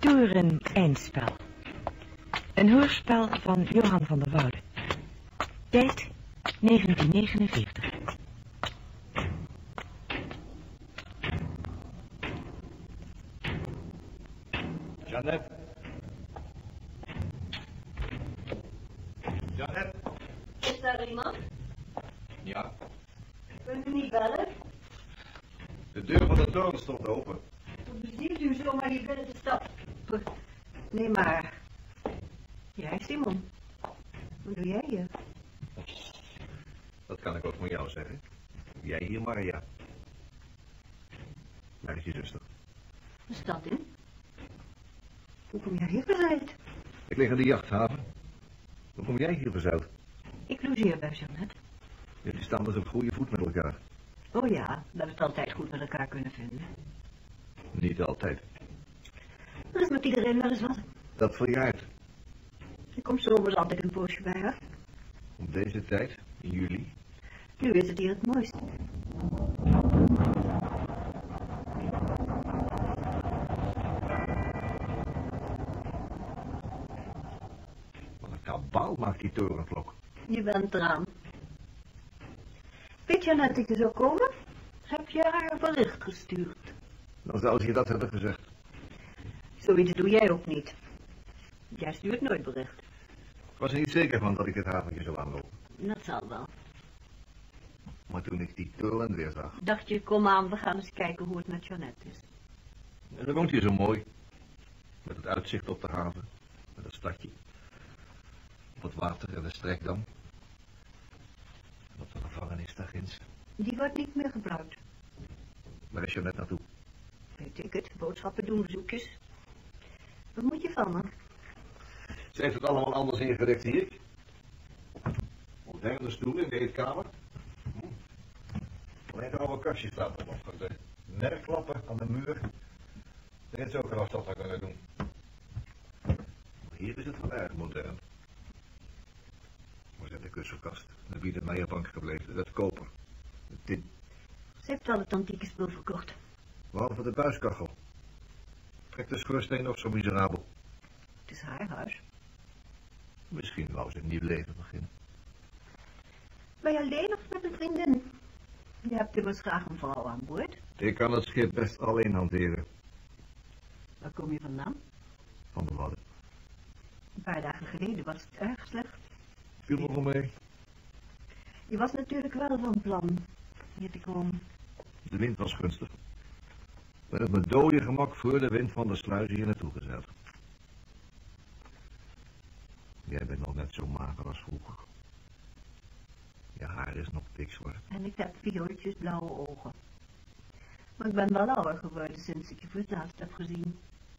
Toeren Eindspel. Een hoorspel van Johan van der Woude. Tijd 1949. Jeannette. Jeannette. Is daar iemand? Ja. Kunt u niet bellen? De deur van de toren stond open. Hoe bezielt u zomaar hier binnen te stappen? Nee, maar... Jij, Simon. Wat doe jij hier? Dat kan ik ook van jou zeggen. Jij hier, Maria. Waar is je zuster? De stad in? Hoe kom jij hier verzeild? Ik lig in de jachthaven. Hoe kom jij hier verzeild? Ik logeer bij Jeannette. Jullie staan dus op goede voet met elkaar. Oh ja, we hebben het altijd goed met elkaar kunnen vinden. Niet altijd. Er is met iedereen wel eens wat. Dat verjaart. Ik kom zomers altijd een poosje bij haar. Op deze tijd, in juli. Nu is het hier het mooiste. Wat een kabaal maakt die torenklok. Je bent eraan. Weet Jeannette dat je zou komen? Heb je haar een bericht gestuurd? Dan zou ze je dat hebben gezegd. Zoiets doe jij ook niet. Jij stuurt nooit bericht. Ik was er niet zeker van dat ik dit haventje zou aanlopen. Dat zal wel. Maar toen ik die toren weer zag... Dacht je, kom aan, we gaan eens kijken hoe het met Jeannette is. En dan woont hier zo mooi. Met het uitzicht op de haven. Met het stadje. Op het water en de strekdam. En op de gevangenis daar ginds. Die wordt niet meer gebruikt. Waar is Jeannette naartoe? Weet ik het, boodschappen doen, bezoekjes. Wat moet je van me? Ze heeft het allemaal anders ingericht hier. Moderne stoelen in de eetkamer. Alleen de oude kastje staat er nog. De nerklappen aan de muur. Er is ook gras dat we kunnen doen. Maar hier is het wel erg modern. Waar zit de kussenkast? De Bieder Meijerbank gebleven. Dat koper. De tin. Ze heeft al het antieke spul verkocht. Behalve de buiskachel. Trekt de schoorsteen nog zo miserabel. Het is haar huis. Misschien wou ze een nieuw leven beginnen. Ben je alleen of met een vriendin? Je hebt immers graag een vrouw aan boord. Ik kan het schip best alleen hanteren. Waar kom je vandaan? Van de Wadden. Een paar dagen geleden was het erg slecht. Viel me wel mee. Je was natuurlijk wel van plan hier te komen. De wind was gunstig. Ik ben op mijn dode gemak voor de wind van de sluis hier naartoe gezet. Jij bent nog net zo mager als vroeger. Je haar is nog pikzwart. En ik heb viooltjes blauwe ogen. Maar ik ben wel ouder geworden sinds ik je voor het laatst heb gezien.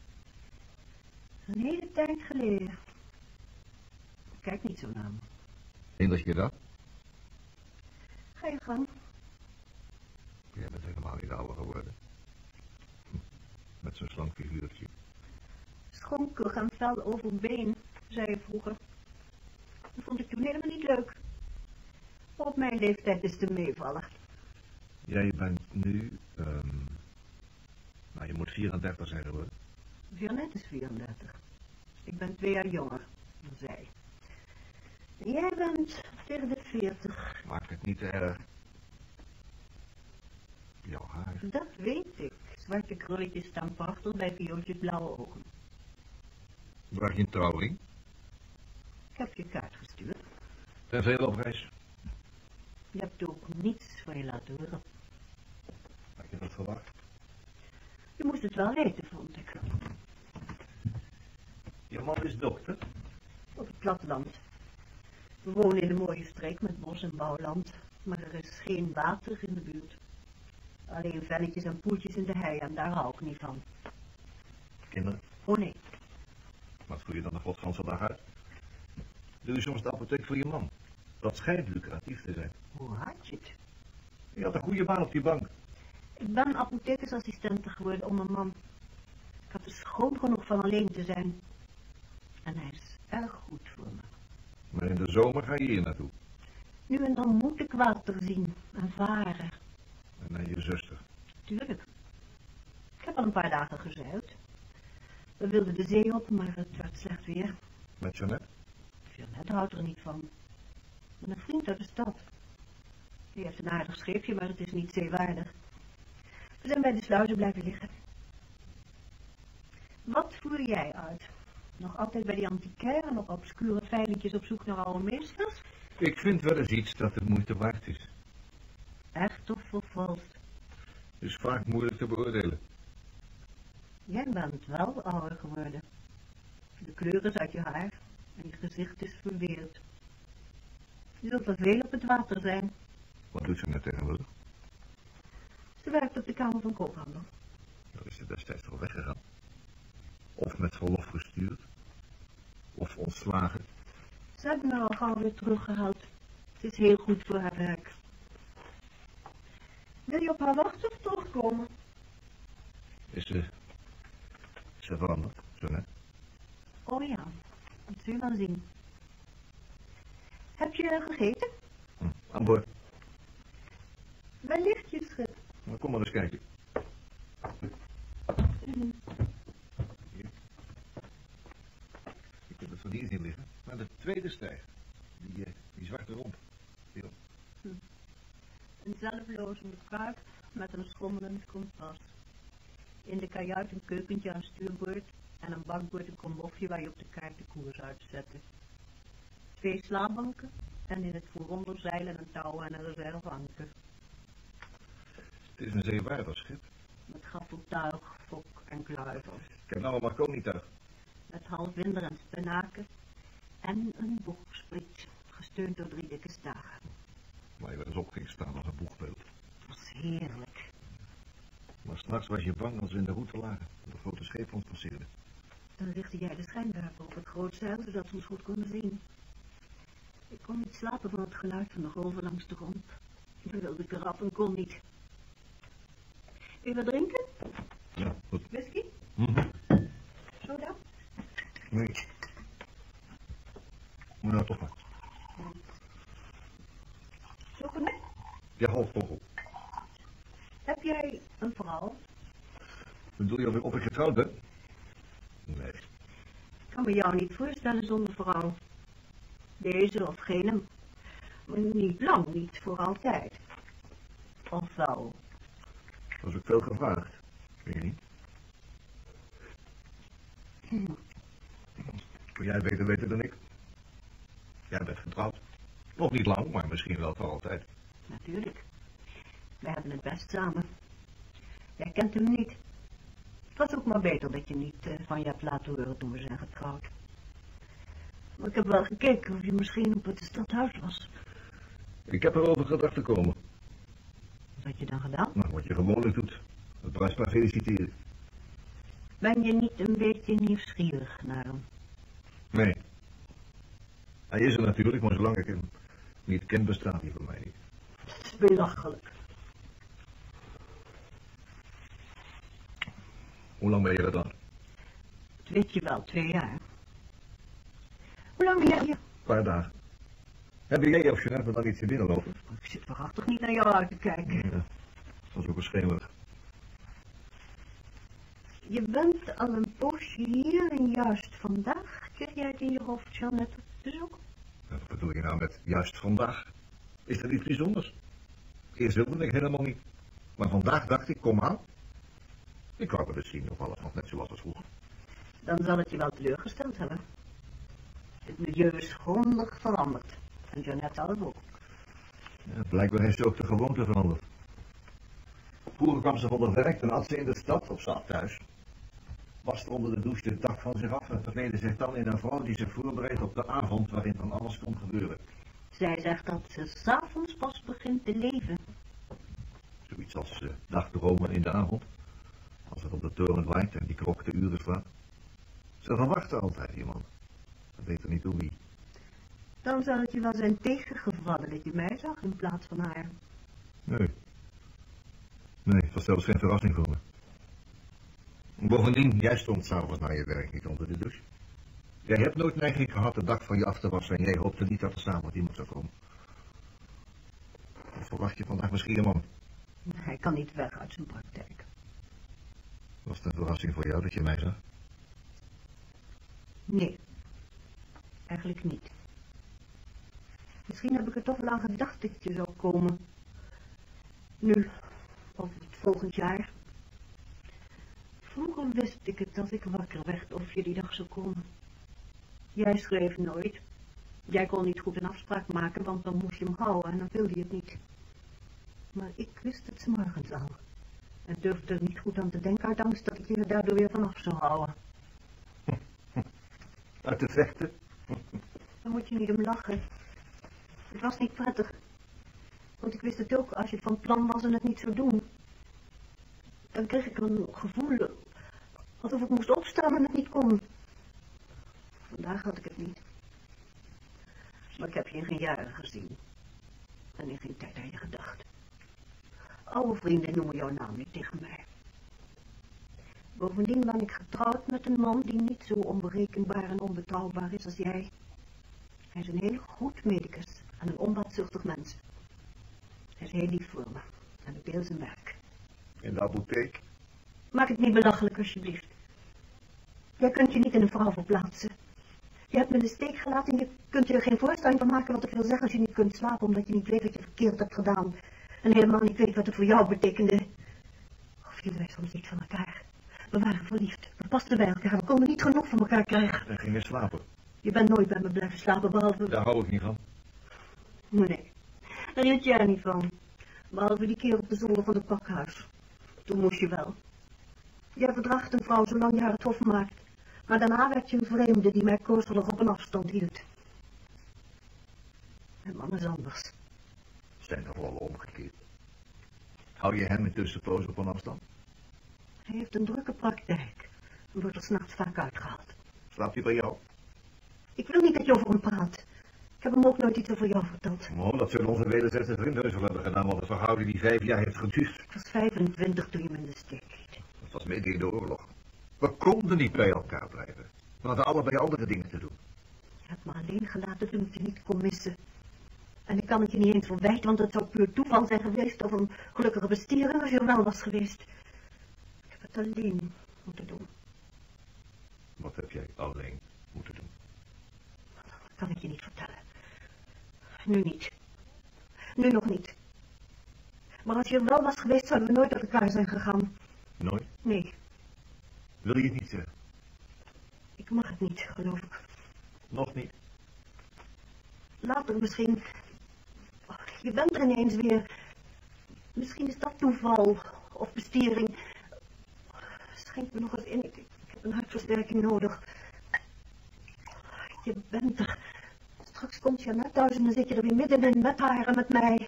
Een hele tijd geleden. Kijk niet zo naar me. Eén je dat? Ga je gang. Jij bent helemaal niet ouder geworden. Met zo'n slank figuurtje. Schonkig en fel overbeen, zei je vroeger. Dat vond ik toen helemaal niet leuk. Maar op mijn leeftijd is het een meevaller. Jij bent nu, nou je moet 34 zijn geworden. Jeannette is 34. Ik ben 2 jaar jonger dan zij. En jij bent tegen de 40. Maak het niet te erg. Jouw haar. Dat weet ik. Zwarte krulletjes staan prachtig bij viooltjes blauwe ogen. Draag je een trouwring? Ik heb je kaart gestuurd. Ten veel op reis. Je hebt ook niets van je laten horen. Had je dat verwacht? Je moest het wel weten, vond ik. Je man is dokter. Op het platteland. We wonen in een mooie streek met bos en bouwland, maar er is geen water in de buurt. Alleen velletjes en poeltjes in de hei en daar hou ik niet van. Kinderen? Oh nee, Wat voer je dan de godganse dag uit? Doe je soms de apotheek voor je man? Dat schijnt lucratief te zijn. hoe had je het? Je had een goede baan op die bank. Ik ben apothekersassistente geworden om een man. Ik had er schoon genoeg van alleen te zijn. En hij is erg goed voor me. Maar in de zomer ga je hier naartoe. Nu en dan moet ik water zien en varen. En naar je zuster. Tuurlijk. Ik heb al een paar dagen gezeild. We wilden de zee op, maar het werd slecht weer. Met Jeannette? Jeannette houdt er niet van. En een vriend uit de stad. Die heeft een aardig scheepje, maar het is niet zeewaardig. We zijn bij de sluizen blijven liggen. Wat voer jij uit? Nog altijd bij die antiquaire, nog obscure veilingjes op zoek naar oude meesters? Ik vind wel eens iets dat de moeite waard is. Echt of vervalst? Is vaak moeilijk te beoordelen. Jij bent wel ouder geworden. De kleur is uit je haar en je gezicht is verweerd. Je zult wel veel op het water zijn. Wat doet ze net tegenwoordig? Ze werkt op de Kamer van Koophandel. Dan is ze destijds al weggegaan. Of met verlof gestuurd. Of ontslagen. Ze hebben haar al gauw weer teruggehaald. Het is heel goed voor haar werk. Wil je op haar wachten of terugkomen? Is ze veranderd, Jeannette? Oh ja, dat zul je wel zien. Heb je gegeten? Aan boord. Waar ligt je schip? Nou, kom maar eens kijken. Hier. Je kunt het van hier zien liggen. Maar de tweede stijg. Die zwarte romp. Hier. Een zelflozende kaart met een schommelend kompas. In de kajuit een keukentje aan stuurboord en een bakboord een komofje waar je op de kaart de koers uitzette. 2 slaapbanken en in het vooronderzeilen een touw en een reserveanker. Het is een zeewaardig schip. Met gaffeltuig, fok en kluiver. Ik heb nou een marconi-tuig. Met halfwinder en spenaken en een boegspriet, gesteund door 3 dikke stagen. Waar je wel eens op ging staan als een boegbeeld. Het was heerlijk. Maar s'nachts was je bang als we in de route lagen. En de grote scheep ons passeerde. Dan richtte jij de schijnwerper op het grootzeil, zodat ze ons goed konden zien. Ik kon niet slapen van het geluid van de golven langs de romp. Ik wilde eraf en kon niet. Wil je wat drinken? Ja, goed. Whisky? Soda? Nee. Moet nou toch maar. Chocolade? Ja, halfvogel. Heb jij een vrouw? Bedoel je of ik getrouwd ben? Nee. Ik kan me jou niet voorstellen zonder vrouw. Deze of gene. Maar niet lang, niet voor altijd. Of wel? Dat is ook veel gevraagd. Weet je niet? Kun jij beter weten dan ik? Jij bent getrouwd. Nog niet lang, maar misschien wel voor altijd. Natuurlijk. We hebben het best samen. Jij kent hem niet. Het was ook maar beter dat je niet van je hebt laten horen toen we zijn getrouwd. Maar ik heb wel gekeken of je misschien op het stadhuis was. Ik heb erover gedacht te komen. Wat had je dan gedaan? Nou, wat je gewoonlijk doet. Het bruisbaar feliciteren. Ben je niet een beetje nieuwsgierig naar hem? Nee. Hij is er natuurlijk, maar zolang ik hem niet ken, bestaat hij voor mij niet. Het is belachelijk. Hoe lang ben je er dan? Dat weet je wel, 2 jaar. Hoe lang ben jij hier? Een paar dagen. Hebben jij of Jeannette dan iets hier binnenlopen? Ik zit waarachtig niet naar jou uit te kijken. Ja, dat was ook een schemerig. Je bent al een poosje hier en juist vandaag kreeg jij het in je hoofd Jeannette op bezoek. Wat bedoel je nou met juist vandaag? Is dat iets bijzonders? Eerst wilde ik helemaal niet. Maar vandaag dacht ik, kom aan. Ik wou wel eens zien of alles nog net zoals als vroeger. Dan zal het je wel teleurgesteld hebben. Het milieu is grondig veranderd. En Jeannette zelf ook. Ja, blijkbaar heeft ze ook de gewoonte veranderd. Vroeger kwam ze van de werk, dan had ze in de stad of zat thuis. Waste onder de douche de dak van zich af en verkleedde zich dan in een vrouw die zich voorbereidt op de avond waarin van alles kon gebeuren. Zij zegt dat ze 's avonds pas begint te leven. Zoiets als dagdromen in de avond. Als het op de toren waait en die klok de uren slaat. Ze verwachten altijd iemand. Dat weet er niet hoe wie. Dan zal het je wel zijn tegengevallen dat je mij zag in plaats van haar. Nee. Nee, het was zelfs geen verrassing voor me. Bovendien, jij stond s'avonds na je werk niet onder de douche. Jij hebt nooit neiging gehad de dak van je af te wassen en jij hoopte niet dat er s'avonds iemand zou komen. Of verwacht je vandaag misschien een man? Hij kan niet weg uit zijn praktijk. Was het een verrassing voor jou dat je mij zag? Nee, eigenlijk niet. Misschien heb ik er toch wel aan gedacht dat je zou komen. Nu, of het volgend jaar. Vroeger wist ik het als ik wakker werd of je die dag zou komen. Jij schreef nooit. Jij kon niet goed een afspraak maken, want dan moest je hem houden en dan wilde je het niet. Maar ik wist het 's morgens al. En durfde er niet goed aan te denken uit angst dat ik je er daardoor weer vanaf zou houden. Uit te vechten? Dan moet je niet om lachen. Het was niet prettig. Want ik wist het ook, als je van plan was en het niet zou doen. Dan kreeg ik een gevoel alsof ik moest opstaan en het niet kon. Vandaag had ik het niet. Maar ik heb je in geen jaren gezien. En in geen tijd aan je gedacht. Oude vrienden noemen jouw naam niet tegen mij. Bovendien ben ik getrouwd met een man die niet zo onberekenbaar en onbetrouwbaar is als jij. Hij is een heel goed medicus en een onbaatzuchtig mens. Hij is heel lief voor me en ik deel zijn werk. In de apotheek? Maak het niet belachelijk, alsjeblieft. Jij kunt je niet in een vrouw verplaatsen. Je hebt me in de steek gelaten en je kunt je er geen voorstelling van maken wat ik wil zeggen als je niet kunt slapen omdat je niet weet wat je verkeerd hebt gedaan. En helemaal niet weet wat het voor jou betekende. Of je weet soms niet van elkaar. We waren verliefd. We pasten bij elkaar. We konden niet genoeg van elkaar krijgen. En gingen slapen. Je bent nooit bij me blijven slapen, behalve... Daar hou ik niet van. Nee, daar hield jij niet van. Behalve die keer op de zolder van het pakhuis. Toen moest je wel. Jij verdraagt een vrouw zolang je haar het hof maakt. Maar daarna werd je een vreemde die mij koostelijk op een afstand hield. En man is anders. Zijn nog wel omgekeerd. Hou je hem intussen poos op een afstand? Hij heeft een drukke praktijk. En wordt er 's nachts vaak uitgehaald. Slaapt hij bij jou? Ik wil niet dat je over hem praat. Ik heb hem ook nooit iets over jou verteld. Oh, dat zullen onze wederzijdse vrienden heus wel hebben gedaan, want de verhouding die 5 jaar heeft geduurd. Ik was 25 toen je me in de steek liet. Dat was midden in de oorlog. We konden niet bij elkaar blijven. We hadden allebei andere dingen te doen. Je hebt me alleen gelaten toen ik je niet kon missen. En ik kan het je niet eens verwijten, want het zou puur toeval zijn geweest of een gelukkige bestiering als je er wel was geweest. Ik heb het alleen moeten doen. Wat heb jij alleen moeten doen? Dat kan ik je niet vertellen. Nu niet. Nu nog niet. Maar als je er wel was geweest, zouden we nooit uit elkaar zijn gegaan. Nooit? Nee, Wil je het niet zeggen? ik mag het niet, geloof ik. Nog niet? Later misschien. Oh, je bent er ineens weer. Misschien is dat toeval of bestiering. Schenk me nog eens in. Ik heb een hartversterking nodig. Je bent er. Straks komt Jeannette thuis en dan zit je er weer middenin met haar en met mij.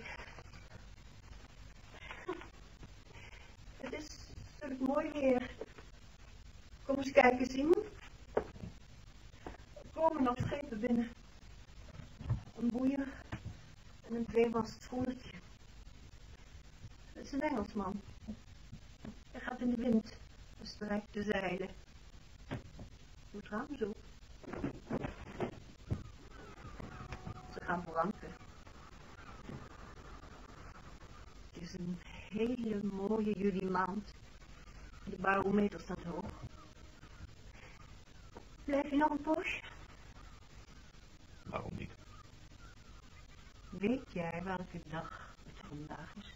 Het is zulk mooi weer. Kom eens kijken, Simon. Er komen nog schepen binnen. Een boeier en een tweemast schoenetje. Het is een Engelsman. Hij gaat in de wind en strijkt de zeilen. Doet raam zo. Ze gaan voor anker. Het is een hele mooie juli maand. De barometer staat hoog. Blijf je nog een poosje? Waarom niet? Weet jij welke dag het vandaag is?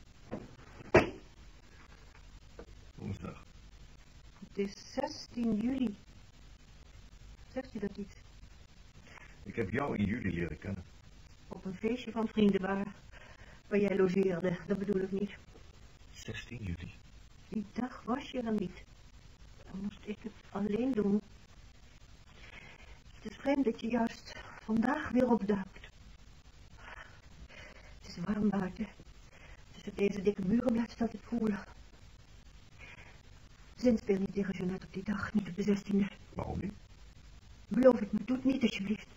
Woensdag. Het is 16 juli. Zegt u dat iets? Ik heb jou in juli leren kennen. Op een feestje van vrienden waar jij logeerde, dat bedoel ik niet. 16 juli. Die dag was je er niet. Dan moest ik het alleen doen. Het is vreemd dat je juist vandaag weer opduikt. Het is warm buiten. Tussen deze dikke muren blijft het altijd koel. Zinspeel niet tegen Jeannette op die dag, niet op de 16e. Waarom niet? Beloof het me, doe het niet alsjeblieft.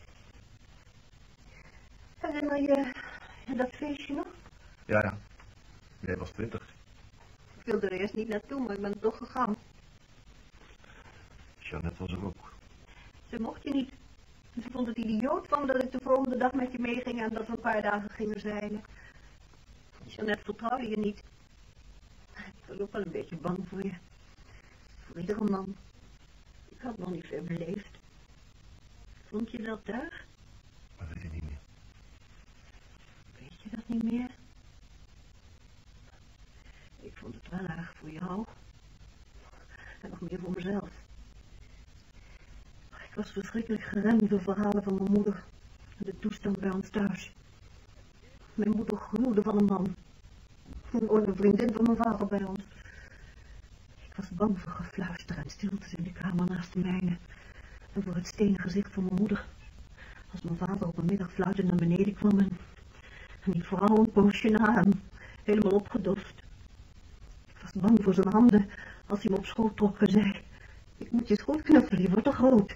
Herinner je dat feestje nog? Ja. Jij was 20. Ik wilde er eerst niet naartoe, maar ik ben toch gegaan. Jeannette was er ook. Ze mocht je niet. Ze vond het idioot van dat ik de volgende dag met je meeging en dat we een paar dagen gingen zeilen. Jeannette vertrouwde je niet. Ik was ook wel een beetje bang voor je. Voor iedere man. Ik had nog niet veel beleefd. Vond je dat erg? Dat weet ik niet meer. Weet je dat niet meer? Ik vond het wel erg voor jou. En nog meer voor mezelf. Ik was verschrikkelijk geremd door verhalen van mijn moeder en de toestand bij ons thuis. Mijn moeder gruwde van een man. Ooit een vriendin van mijn vader bij ons. Ik was bang voor gefluister en stiltes in de kamer naast de mijne. En voor het stenen gezicht van mijn moeder. Als mijn vader op een middag fluitend naar beneden kwam en die vrouw een poosje na hem, helemaal opgedoft. Ik was bang voor zijn handen als hij me op schoot trok en zei: ik moet je eens goed knuffelen, je wordt te groot.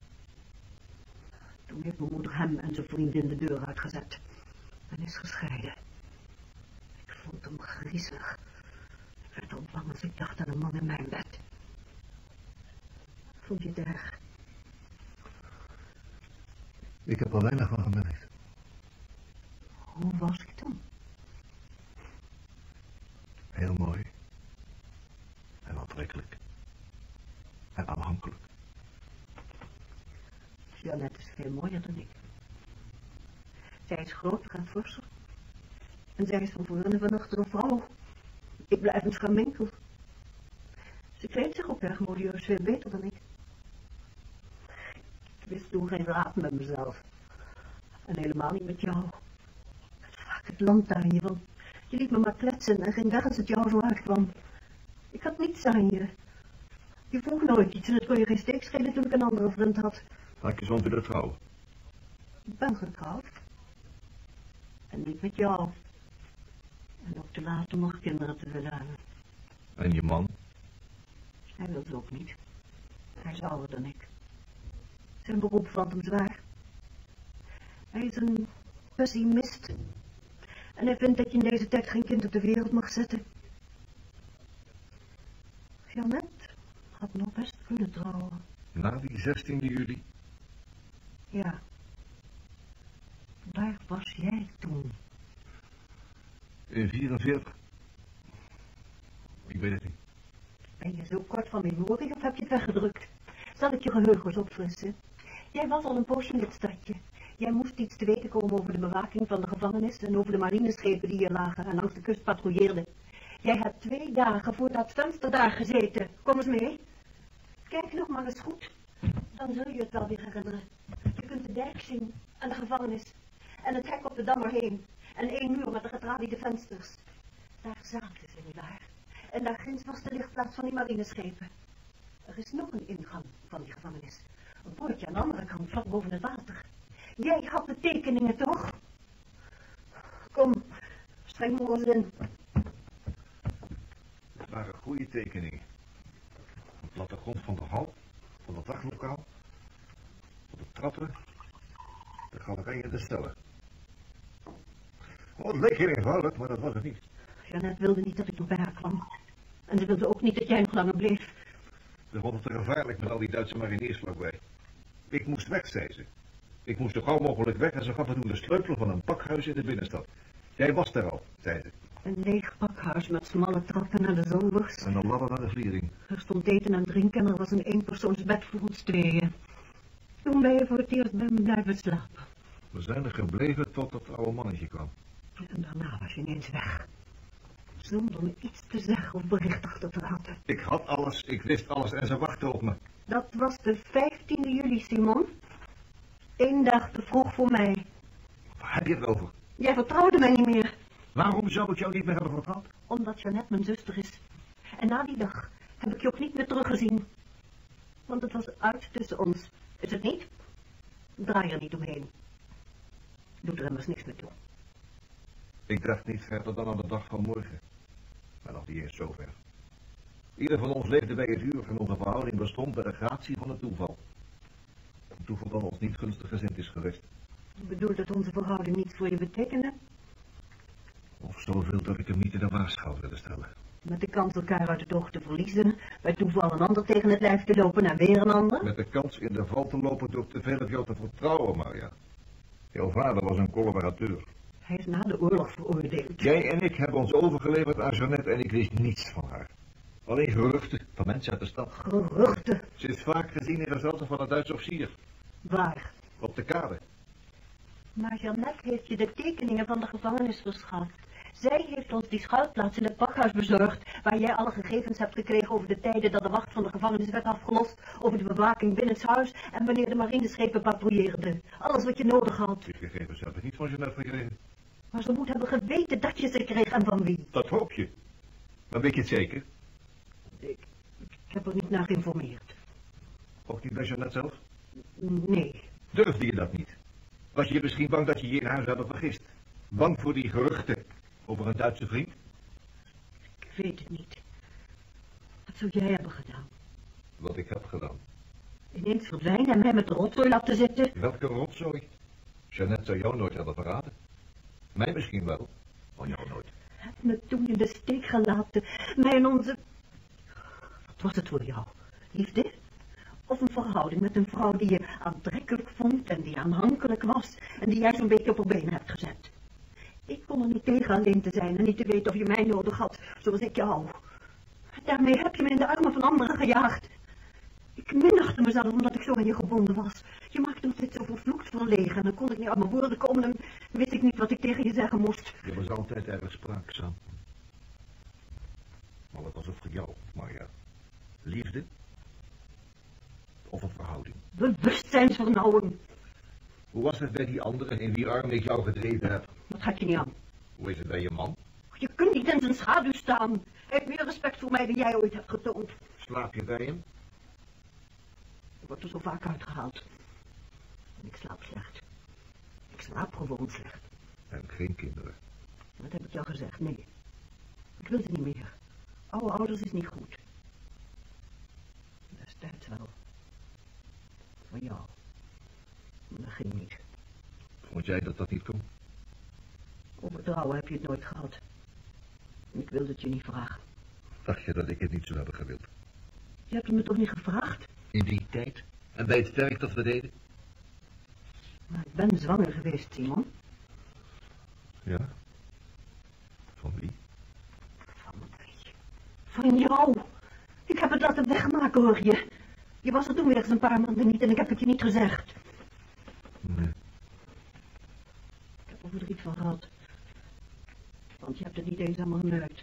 Toen heeft mijn moeder hem en zijn vriendin de deur uitgezet en is gescheiden. Ik vond hem griezelig. Ik werd al bang als ik dacht aan een man in mijn bed. Vond je het erg? Ik heb er weinig van gemerkt. Hoe was ik toen? Heel mooi. En aantrekkelijk. En aanhankelijk. Jeannette is veel mooier dan ik. Zij is groter en forser. En zij is van voren en van achter een vrouw. Ik blijf een schaminkel. Ze kleedt zich ook erg modieus, veel beter dan ik. Ik wist toen geen raad met mezelf. En helemaal niet met jou. Ik had vaak het land aan je, want je liet me maar kletsen en ging weg als het jou zo uitkwam. Ik had niets aan je. Je vroeg nooit iets en het kon je geen steek schelen toen ik een andere vriend had. Had je soms willen trouwen? Ik ben getrouwd. En niet met jou. En ook te laat om nog kinderen te willen hebben. En je man? Hij wil ze ook niet. Hij is ouder dan ik. Zijn beroep valt hem zwaar. Hij is een pessimist. En hij vindt dat je in deze tijd geen kind op de wereld mag zetten. Jeannette had nog best kunnen trouwen. Na die 16 juli? Ja. Waar was jij toen? In 44? Ik weet het niet. Ben je zo kort van memorie of heb je het weggedrukt? Zal ik je geheugen opfrissen? Jij was al een poosje in dit stadje. Jij moest iets te weten komen over de bewaking van de gevangenis en over de marineschepen die hier lagen en langs de kust patrouilleerden. Jij hebt 2 dagen voor dat venster daar gezeten. Kom eens mee. Kijk nog maar eens goed. Dan zul je het wel weer herinneren. Je kunt de dijk zien en de gevangenis en het hek op de dam erheen en 1 muur met de getraliede vensters. Daar zaten ze nietwaar. En daar ginds was de lichtplaats van die marineschepen. Er is nog een ingang van die gevangenis. Een poortje aan de andere kant, vlak boven het water. Jij had de tekeningen toch? Kom, streng me eens in. Het waren goede tekeningen. Een plattegrond van de hal, van het wachtlokaal, van de trappen, de galerij en de cellen. Oh, het leek heel eenvoudig, maar dat was het niet. Jeannette wilde niet dat ik nog bij haar kwam. En ze wilde ook niet dat jij nog langer bleef. Ze vond het te gevaarlijk met al die Duitse mariniers vlakbij. Ik moest weg, zei ze. Ik moest zo gauw mogelijk weg en ze gaf me toen de sleutel van een pakhuis in de binnenstad. Jij was daar al, zei ze. Een leeg pakhuis met smalle trappen naar de zolders. En een ladder naar de vliering. Er stond eten en drinken en er was een eenpersoonsbed voor ons tweeën. Toen ben je voor het eerst bij me blijven slapen. We zijn er gebleven tot het oude mannetje kwam. En daarna was je ineens weg. Zonder me iets te zeggen of bericht achter te laten. Ik had alles, ik wist alles en ze wachtte op me. Dat was de 15e juli, Simon. 1 dag te vroeg voor mij. Waar heb je het over? Jij vertrouwde mij niet meer. Waarom zou ik jou niet meer hebben vertrouwd? Omdat Jeannette mijn zuster is. En na die dag heb ik je ook niet meer teruggezien. Want het was uit tussen ons. Is het niet? Draai er niet omheen. Doe er immers niks mee toe. Ik dacht niet verder dan aan de dag van morgen. Maar nog niet eens zover. Ieder van ons leefde bij het uur en onze verhouding bestond bij de gratie van het toeval. Een toeval dat ons niet gunstig gezind is geweest. Je bedoelt dat onze verhouding niets voor je betekende? Of zoveel dat ik hem niet in de waagschaal wilde stellen. Met de kans elkaar uit het oog te verliezen, bij toeval een ander tegen het lijf te lopen en weer een ander? Met de kans in de val te lopen door te veel op jou te vertrouwen, Maria. Jouw vader was een collaborateur. Hij is na de oorlog veroordeeld. Jij en ik hebben ons overgeleverd aan Jeannette en ik wist niets van haar. Alleen geruchten van mensen uit de stad. Geruchten. Ze is vaak gezien in gezelschap van een Duitse officier. Waar? Op de kade. Maar Jeannette heeft je de tekeningen van de gevangenis verschaft. Zij heeft ons die schuilplaats in het pakhuis bezorgd, waar jij alle gegevens hebt gekregen over de tijden dat de wacht van de gevangenis werd afgelost, over de bewaking binnen het huis en wanneer de marineschepen patrouilleerden. Alles wat je nodig had. Die gegevens heb ik niet van Jeannette gekregen. Maar ze moet hebben geweten dat je ze kreeg en van wie. Dat hoop je. Maar weet je het zeker? Ik heb er niet naar geïnformeerd. Ook niet bij Jeannette zelf? Nee. Durfde je dat niet? Was je misschien bang dat je je in huis hadden vergist? Bang voor die geruchten over een Duitse vriend? Ik weet het niet. Wat zou jij hebben gedaan? Wat ik heb gedaan. Ineens verdwijnen en mij met de rotzooi laten zitten? Welke rotzooi? Jeannette zou jou nooit hebben verraden. Mij misschien wel, maar jou nooit. Heb me toen in de steek gelaten. Mij en onze... Wat was het voor jou? Liefde? Of een verhouding met een vrouw die je aantrekkelijk vond en die aanhankelijk was en die jij zo'n beetje op haar benen hebt gezet? Ik kon er niet tegen alleen te zijn en niet te weten of je mij nodig had, zoals ik jou. Daarmee heb je me in de armen van anderen gejaagd. Ik minachtte mezelf omdat ik zo aan je gebonden was. Je maakte me steeds zo vervloekt verlegen en dan kon ik niet uit mijn woorden komen en wist ik niet wat ik tegen je zeggen moest. Je was altijd erg spraakzaam. Maar wat was het voor jou, Marja? Liefde? Of een verhouding? Bewustzijnsvernauwing. Hoe was het bij die anderen in wie arm ik jou gedreven heb? Dat gaat je niet aan. Hoe is het bij je man? Je kunt niet in zijn schaduw staan. Hij heeft meer respect voor mij dan jij ooit hebt getoond. Slaap je bij hem? Ik word er zo vaak uitgehaald. En ik slaap slecht. Ik slaap gewoon slecht. En geen kinderen. Dat heb ik jou gezegd, nee. Ik wil ze niet meer. Oude ouders is niet goed. Destijds wel. Van jou. Maar dat ging niet. Vond jij dat dat niet kon? Over trouwen heb je het nooit gehad. Ik wilde het je niet vragen. Dacht je dat ik het niet zou hebben gewild? Je hebt het me toch niet gevraagd? In die tijd? En bij het werk dat we deden? Maar ik ben zwanger geweest, Simon. Ja. Van wie? Van wie? Van jou. Ik heb het laten wegmaken, hoor je. Je was er toen weer eens een paar maanden niet en ik heb het je niet gezegd. Nee. Ik heb er verdriet van gehad. Want je hebt het niet eens aan me gemerkt.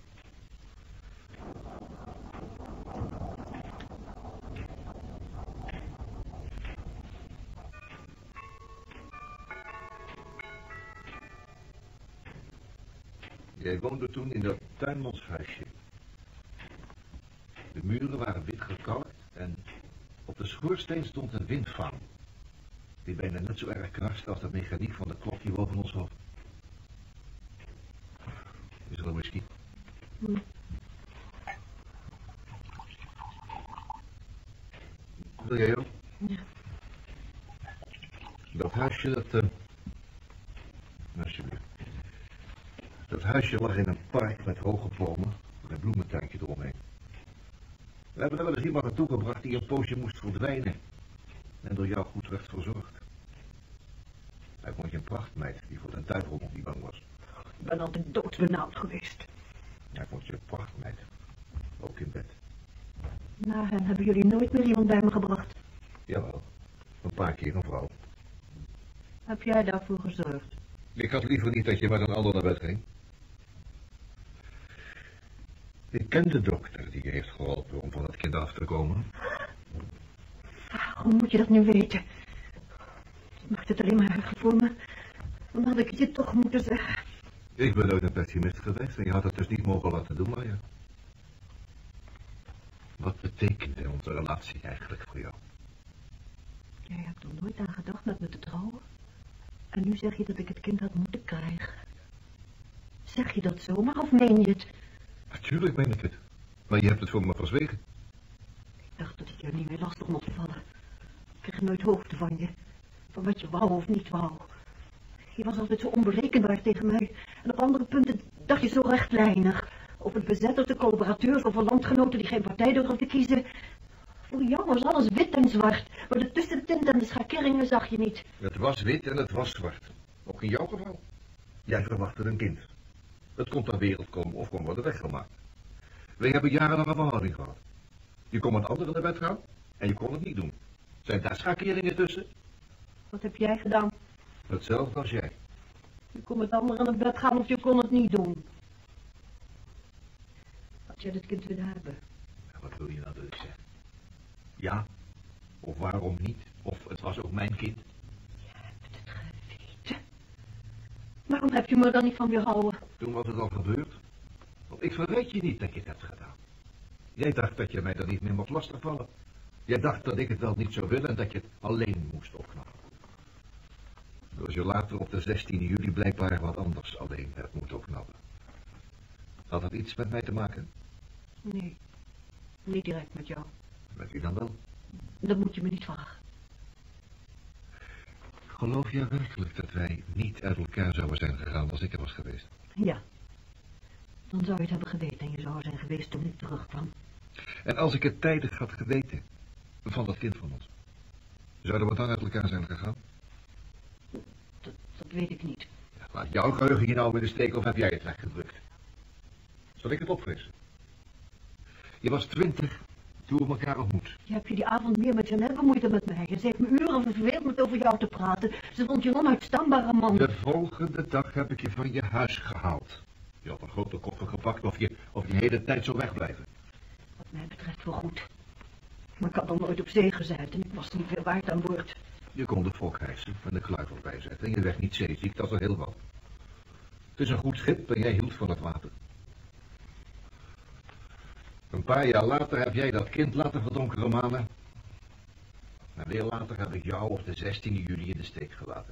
Jij woonde toen in dat tuinmanshuisje. De muren waren wit gekalkt en op de schoorsteen stond een windvang. Die bijna net zo erg knarste als de mechaniek van de klok die boven ons hoofd. Is er een whisky? Wil jij ook? Ja. Dat huisje, alsjeblieft. Dat huisje lag in een park met hoge bomen en een bloementuintje eromheen. We hebben er wel eens iemand naartoe gebracht die een poosje moest verdwijnen en door jou goed werd verzorgd. Hij vond je een prachtmeid die voor de duivel nog niet bang was. Ik ben altijd doodbenauwd geweest. Hij vond je een prachtmeid, ook in bed. Na hem hebben jullie nooit meer iemand bij me gebracht. Jawel, een paar keer een vrouw. Heb jij daarvoor gezorgd? Ik had liever niet dat je met een ander naar bed ging. Ik ken de dokter die je heeft geholpen om van het kind af te komen. Hoe moet je dat nu weten? Je maakt het alleen maar erger voor me. Dan had ik het je toch moeten zeggen. Ik ben nooit een pessimist geweest en je had het dus niet mogen laten doen, Marja. Wat betekende onze relatie eigenlijk voor jou? Jij hebt er nooit aan gedacht met me te trouwen. En nu zeg je dat ik het kind had moeten krijgen. Zeg je dat zomaar of meen je het? Natuurlijk meen ik het. Maar je hebt het voor me verzwegen. Ik dacht dat ik je niet meer lastig mocht vallen. Ik kreeg nooit hoogte van je. Van wat je wou of niet wou. Je was altijd zo onberekenbaar tegen mij. En op andere punten dacht je zo rechtlijnig. Over de bezetters, de collaborateurs, over landgenoten die geen partij durfden te kiezen. Voor jou was alles wit en zwart. Maar de tussentint en de schakeringen zag je niet. Het was wit en het was zwart. Ook in jouw geval. Jij verwachtte een kind. Het kon ter wereld komen of kon worden weggemaakt. Wij hebben jarenlang een verhouding gehad. Je kon met anderen naar bed gaan en je kon het niet doen. Zijn daar schakeringen tussen? Wat heb jij gedaan? Hetzelfde als jij. Je kon met anderen naar bed gaan of je kon het niet doen. Had jij dit kind willen hebben? Wat wil je nou dat ik zeg? Ja? Of waarom niet? Of het was ook mijn kind? Je hebt het geweten. Waarom heb je me er dan niet van weerhouden? Toen was het al gebeurd. Want ik verweet je niet dat je het hebt gedaan. Jij dacht dat je mij dan niet meer mocht lastigvallen. Jij dacht dat ik het wel niet zou willen en dat je het alleen moest opknappen. Zoals je later op de 16 juli blijkbaar wat anders alleen hebt moeten opknappen. Had dat iets met mij te maken? Nee, niet direct met jou. Met wie dan wel? Dat moet je me niet vragen. Geloof jij werkelijk dat wij niet uit elkaar zouden zijn gegaan als ik er was geweest? Ja. Dan zou je het hebben geweten en je zou er zijn geweest toen ik terugkwam. En als ik het tijdig had geweten van dat kind van ons, zouden we dan uit elkaar zijn gegaan? Dat weet ik niet. Ja, laat jouw geheugen je nou in de steek of heb jij het weggedrukt? Zal ik het opfrissen? Je was 20 toen we elkaar ontmoet. Je hebt je die avond meer met Jeannette bemoeid dan met mij. Ze heeft me uren verveeld met over jou te praten. Ze vond je een onuitstaanbare man. De volgende dag heb ik je van je huis gehaald. Je had een grote koffer gepakt of je de hele tijd zou wegblijven. Wat mij betreft wel goed. Maar ik had al nooit op zee gezeild en ik was niet veel waard aan boord. Je kon de fok hijsen en de kluiver bijzetten en je werd niet zeeziek, dat is al heel wat. Het is een goed schip en jij hield van het water. Een paar jaar later heb jij dat kind laten verdonkeren, mannen. En weer later heb ik jou op de 16 juli in de steek gelaten.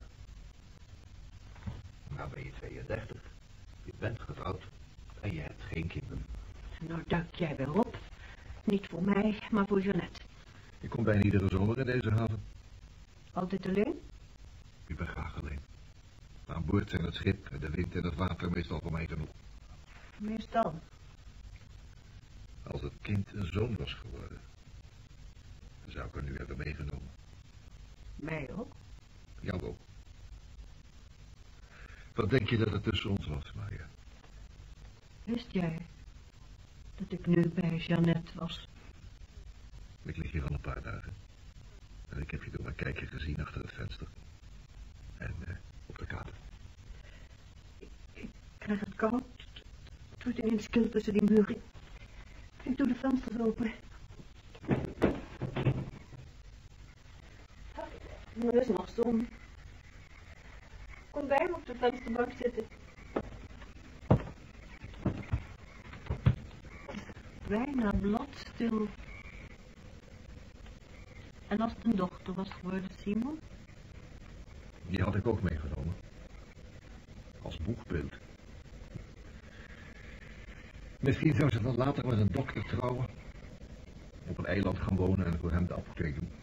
Nou ben je 32, je bent getrouwd en je hebt geen kinderen. Nou duik jij weer op. Niet voor mij, maar voor Jeannette. Ik kom bijna iedere zomer in deze haven. Altijd alleen? Ik ben graag alleen. Aan boord zijn het schip en de wind en het water meestal voor mij genoeg. Meestal. Als het kind een zoon was geworden, dan zou ik er nu hebben meegenomen. Mij ook? Jou ook. Wat denk je dat er tussen ons was, Maria? Wist jij dat ik nu bij Jeannette was? Ik lig hier al een paar dagen. En ik heb je door mijn kijkje gezien achter het venster. En op de kade. Ik krijg het koud. Het wordt ineens kil tussen die muren. Ik doe de vensters open. Er is nog zon. Kom bij me op de vensterbank zitten. Bijna bloedstil. En als het een dochter was geworden, Simon? Die had ik ook meegenomen. Als boegbeeld. Misschien zou ze dan later met een dokter trouwen. Op een eiland gaan wonen en voor hem de apotheek doen.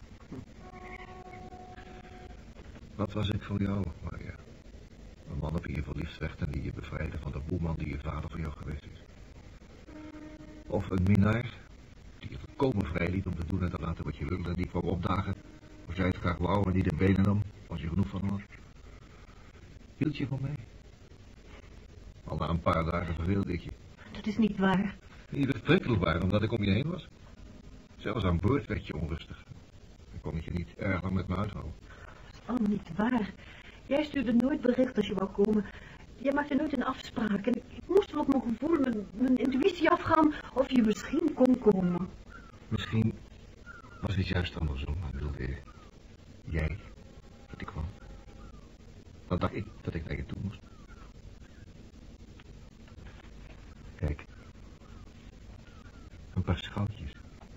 Wat was ik voor jou, Maria? Een man op wie je verliefd werd en die je bevrijdde van de boeman die je vader voor jou geweest is. Of een minnaar die je volkomen vrij liet om te doen en te laten wat je wilde en die kwam opdagen als jij het graag wou en die de benen nam als je genoeg van hem had. Hield je van mij? Al na een paar dagen verveelde ik je. Dat is niet waar. Je werd prikkelbaar omdat ik om je heen was. Zelfs aan boord werd je onrustig. Dan kon ik je niet erg lang met me uithouden. Dat is allemaal niet waar. Jij stuurde nooit bericht als je wou komen. Jij maakte nooit een afspraak. En ik moest wel op mijn gevoel, mijn intuïtie afgaan of je misschien kon komen. Misschien was het juist andersom, maar wilde jij dat ik kwam. Dan dacht ik dat ik naar je toe moest. Kijk. Een paar schoutjes.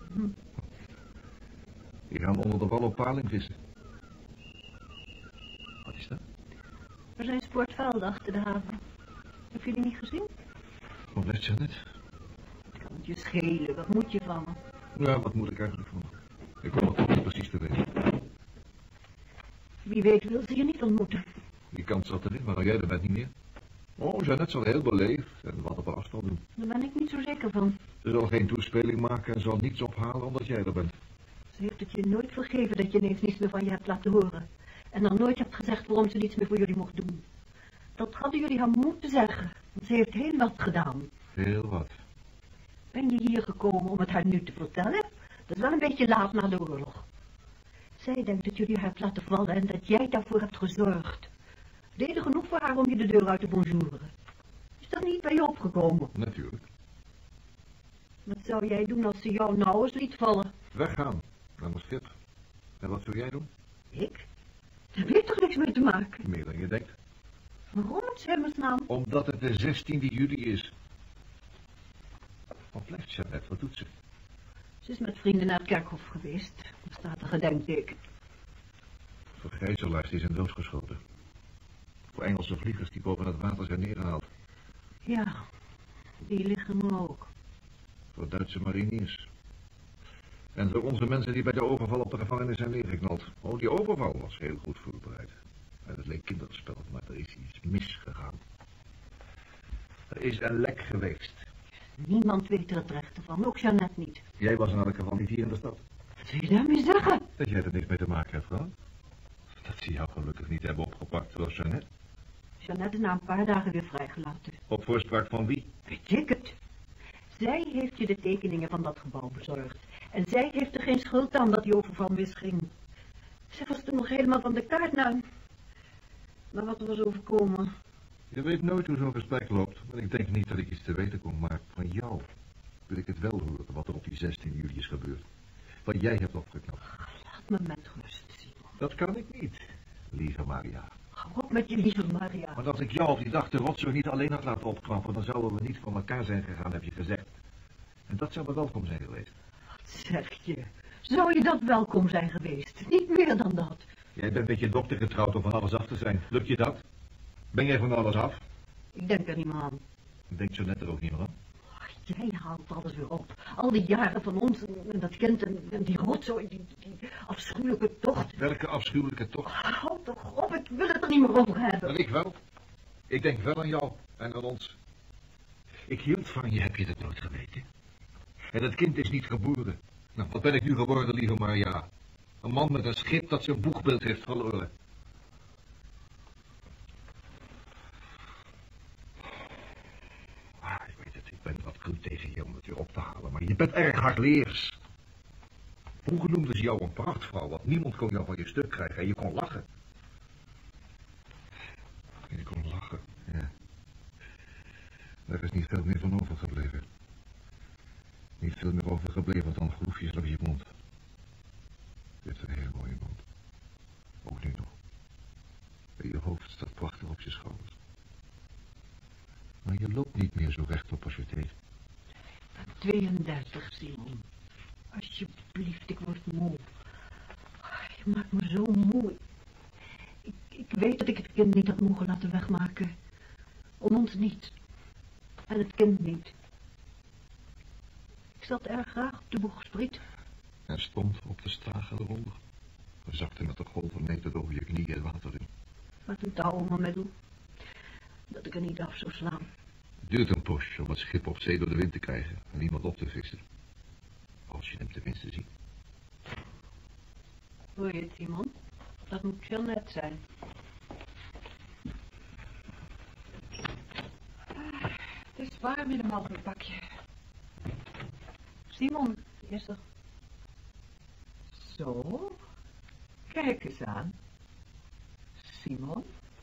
Die gaan onder de wal op paling vissen. Wat is dat? Er zijn sportvelden achter de haven. Heb je die niet gezien? Wat weet je net? Het kan het je schelen. Wat moet je van me? Ja, wat moet ik eigenlijk van? Ik kom het niet precies te weten. Wie weet wil ze je niet ontmoeten. Die kans zat erin, maar jij er bent niet meer. Oh, Jeannette zal heel beleefd en wat op afstand doen. Daar ben ik niet zo zeker van. Ze zal geen toespeling maken en zal niets ophalen omdat jij er bent. Ze heeft het je nooit vergeven dat je ineens niets meer van je hebt laten horen. En dan nooit hebt gezegd waarom ze niets meer voor jullie mocht doen. Dat hadden jullie haar moeten zeggen. Want ze heeft heel wat gedaan. Heel wat. Ben je hier gekomen om het haar nu te vertellen? Dat is wel een beetje laat na de oorlog. Zij denkt dat jullie haar hebt laten vallen en dat jij daarvoor hebt gezorgd. Deed je genoeg voor haar om je de deur uit te bonjouren? Is dat niet bij je opgekomen? Natuurlijk. Wat zou jij doen als ze jou nou eens liet vallen? Weggaan, naar mijn schip. En wat zou jij doen? Ik? Daar heeft toch niks mee te maken? Meer dan je denkt. Waarom het hemelsnaam? Omdat het de 16e juli is. Wat blijft Jeannette? Wat doet ze? Ze is met vrienden naar het kerkhof geweest. Er staat een gedenkteken. Voor gijzelaars die zijn doodgeschoten. Voor Engelse vliegers die boven het water zijn neergehaald. Ja, die liggen er ook. Voor Duitse mariniers. En voor onze mensen die bij de overval op de gevangenis zijn neergeknald. Oh, die overval was heel goed voorbereid. En het leek kinderspel, maar er is iets misgegaan. Er is een lek geweest. Niemand weet er het rechte van, ook Jeannette niet. Jij was in elk geval niet hier in de stad. Wat wil je daarmee zeggen? Dat jij er niks mee te maken hebt gehad. Dat ze jou gelukkig niet hebben opgepakt, zoals Jeannette. Jeannette is na een paar dagen weer vrijgelaten. Op voorspraak van wie? Weet ik het. Zij heeft je de tekeningen van dat gebouw bezorgd. En zij heeft er geen schuld aan dat die overval misging. Zij was toen nog helemaal van de kaart naar wat er was overkomen. Je weet nooit hoe zo'n gesprek loopt. Maar ik denk niet dat ik iets te weten kom. Maar van jou wil ik het wel horen wat er op die 16 juli is gebeurd. Wat jij hebt opgeknapt. Laat me met rust, Simon. Dat kan ik niet, lieve Maria. Hou op met je lieve Maria. Maar als ik jou op die dag de rotzooi niet alleen had laten opknappen, dan zouden we niet van elkaar zijn gegaan, heb je gezegd. En dat zou me welkom zijn geweest. Wat zeg je? Zou je dat welkom zijn geweest? Niet meer dan dat. Jij bent met je dokter getrouwd om van alles af te zijn. Lukt je dat? Ben jij van alles af? Ik denk er niet meer aan. Denkt zo net er ook niet meer aan? Ach, jij haalt alles weer op. Al die jaren van ons en dat kind en die rotzooi, die afschuwelijke tocht. Welke afschuwelijke tocht? Houd toch op, ik wil het er niet meer over hebben. Maar ik wel. Ik denk wel aan jou en aan ons. Ik hield van je, heb je dat nooit geweten? En het kind is niet geboren. Nou, wat ben ik nu geworden, lieve Maria? Een man met een schip dat zijn boegbeeld heeft verloren. Ah, ik weet het, ik ben wat cru tegen je om het weer op te halen, maar je bent erg hardleers. Vroeger noemden ze jou een prachtvrouw, want niemand kon jou van je stuk krijgen en je kon lachen. Je kon lachen, ja. Daar is niet veel meer van overgebleven. Niet veel meer overgebleven dan groefjes langs je mond. Je hebt een hele mooie mond. Ook nu nog. En je hoofd staat prachtig op je schouders. Maar je loopt niet meer zo rechtop als je het deed. 32, Simon. Alsjeblieft, ik word moe. Je maakt me zo moe. Ik weet dat ik het kind niet had mogen laten wegmaken. Om ons niet. En het kind niet. Ik zat erg graag op de boegspriet. En stond op de stagen eronder. Zakte met de golven mee tot over je knieën het water in. Met een touw om me middel. Dat ik er niet af zou slaan. Het duurt een poosje om het schip op zee door de wind te krijgen en iemand op te vissen. Als je hem tenminste ziet. Hoor je het, Simon? Dat moet Jeannette zijn. Het is warm in een mantelpakje. Simon, is er? Zo. Kijk eens aan. Simon.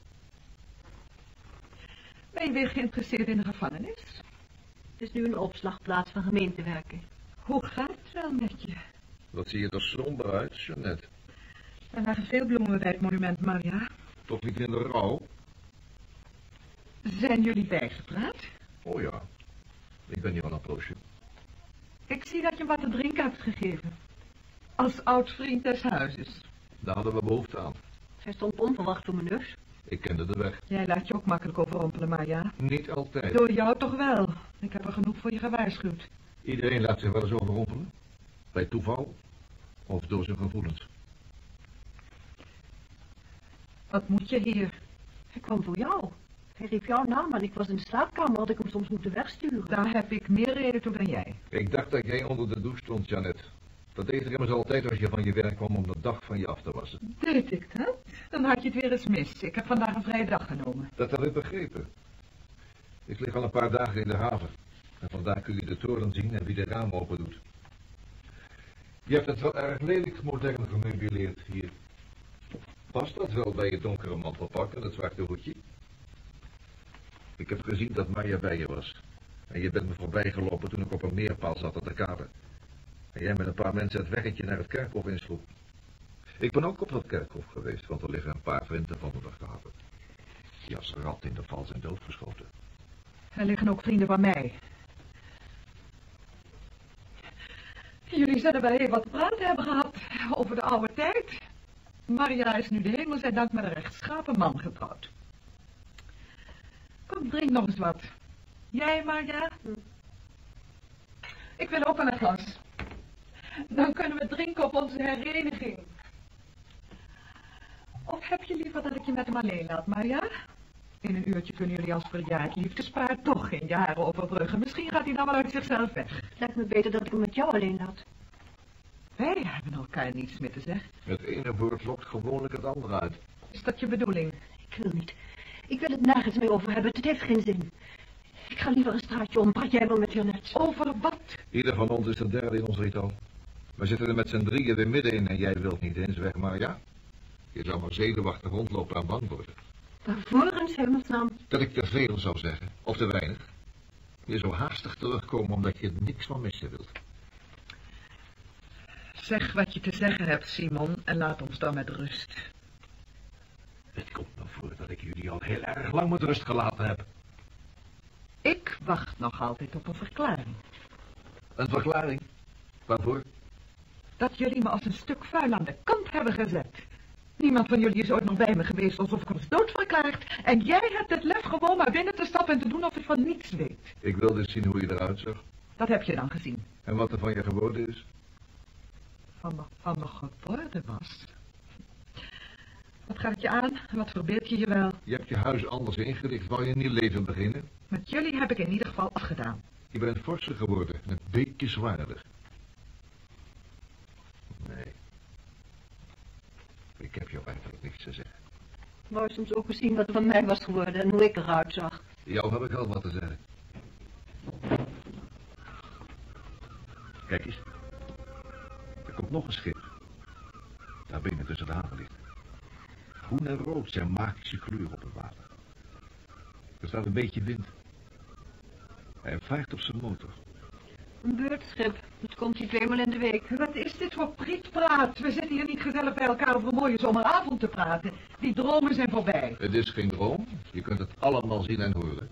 Ben je weer geïnteresseerd in de gevangenis? Het is nu een opslagplaats van gemeentewerken. Hoe gaat het wel met je? Wat zie je er somber uit, Jeannette? Er lagen veel bloemen bij het monument, Maria. Toch niet in de rouw? Zijn jullie bijgepraat? Oh ja, ik ben hier al een poosje. Ik zie dat je hem wat te drinken hebt gegeven. Als oud vriend des huizes. Daar hadden we behoefte aan. Hij stond onverwacht voor mijn neus. Ik kende de weg. Jij laat je ook makkelijk overrompelen, Maria. Niet altijd. Door jou toch wel. Ik heb er genoeg voor je gewaarschuwd. Iedereen laat zich wel eens overrompelen. Bij toeval of door zijn gevoelens. Wat moet je hier? Hij kwam voor jou. Hij riep jouw naam en ik was in de slaapkamer, had ik hem soms moeten wegsturen. Daar heb ik meer reden toe dan jij. Ik dacht dat jij onder de douche stond, Jeannette. Dat deed er immers altijd als je van je werk kwam om de dag van je af te wassen. Deed ik dat? Dan had je het weer eens mis. Ik heb vandaag een vrije dag genomen. Dat had ik begrepen. Ik lig al een paar dagen in de haven. En vandaag kun je de toren zien en wie de ramen open doet. Je hebt het wel erg lelijk modern gemeubileerd hier. Past dat wel bij je donkere mantelpak en het zwarte hoedje? Ik heb gezien dat Maya bij je was. En je bent me voorbij gelopen toen ik op een meerpaal zat op de kade. En jij met een paar mensen het weggetje naar het kerkhof insloeg. Ik ben ook op dat kerkhof geweest, want er liggen een paar vrienden van me begraven. Die als rat in de val zijn doodgeschoten. Er liggen ook vrienden van mij. Jullie zullen wel heel wat te praten hebben gehad over de oude tijd. Maria is nu de hemel zij dank met een rechtschapen man getrouwd. Kom, drink nog eens wat. Jij, Maria? Ik wil ook wel een glas. Dan kunnen we drinken op onze hereniging. Of heb je liever dat ik je met hem alleen laat, Maria? In een uurtje kunnen jullie als verjaard liefdespaar toch geen jaren overbruggen. Misschien gaat hij dan wel uit zichzelf weg. Lijkt me beter dat ik hem met jou alleen laat. Wij hebben elkaar niets meer te zeggen. Het ene woord lokt gewoonlijk het andere uit. Is dat je bedoeling? Ik wil niet. Ik wil het nergens meer over hebben. Het heeft geen zin. Ik ga liever een straatje om. Praat jij wel met Jeannette? Over wat? Ieder van ons is de derde in ons ritual. We zitten er met z'n drieën weer middenin en jij wilt niet eens weg, maar ja. Je zou maar zenuwachtig rondlopen en bang worden. Waarvoor in hemelsnaam? Dat ik te veel zou zeggen, of te weinig. Je zou haastig terugkomen omdat je er niks van missen wilt. Zeg wat je te zeggen hebt, Simon, en laat ons dan met rust. Het komt me voor dat ik jullie al heel erg lang met rust gelaten heb. Ik wacht nog altijd op een verklaring. Een verklaring? Waarvoor? Dat jullie me als een stuk vuil aan de kant hebben gezet. Niemand van jullie is ooit nog bij me geweest alsof ik was doodverklaard. En jij hebt het lef gewoon maar binnen te stappen en te doen of ik van niets weet. Ik wilde eens zien hoe je eruit zag. Dat heb je dan gezien. En wat er van je geworden is. Van me geworden was. Wat gaat je aan? Wat verbeeld je je wel? Je hebt je huis anders ingericht. Wou je een nieuw leven beginnen? Met jullie heb ik in ieder geval afgedaan. Je bent forser geworden. Een beetje zwaarder. Nee. Ik heb jou eigenlijk niks te zeggen. Wou je soms ook eens zien wat er van mij was geworden en hoe ik eruit zag? Jou heb ik al wat te zeggen. Kijk eens. Er komt nog een schip. Daar binnen tussen de havenlichten. Groen en rood zijn magische kleuren op het water. Er staat een beetje wind. Hij vaart op zijn motor. Een beurtschip. Het komt hier 2 maal in de week. Wat is dit voor prietpraat? We zitten hier niet gezellig bij elkaar over een mooie zomeravond te praten. Die dromen zijn voorbij. Het is geen droom. Je kunt het allemaal zien en horen.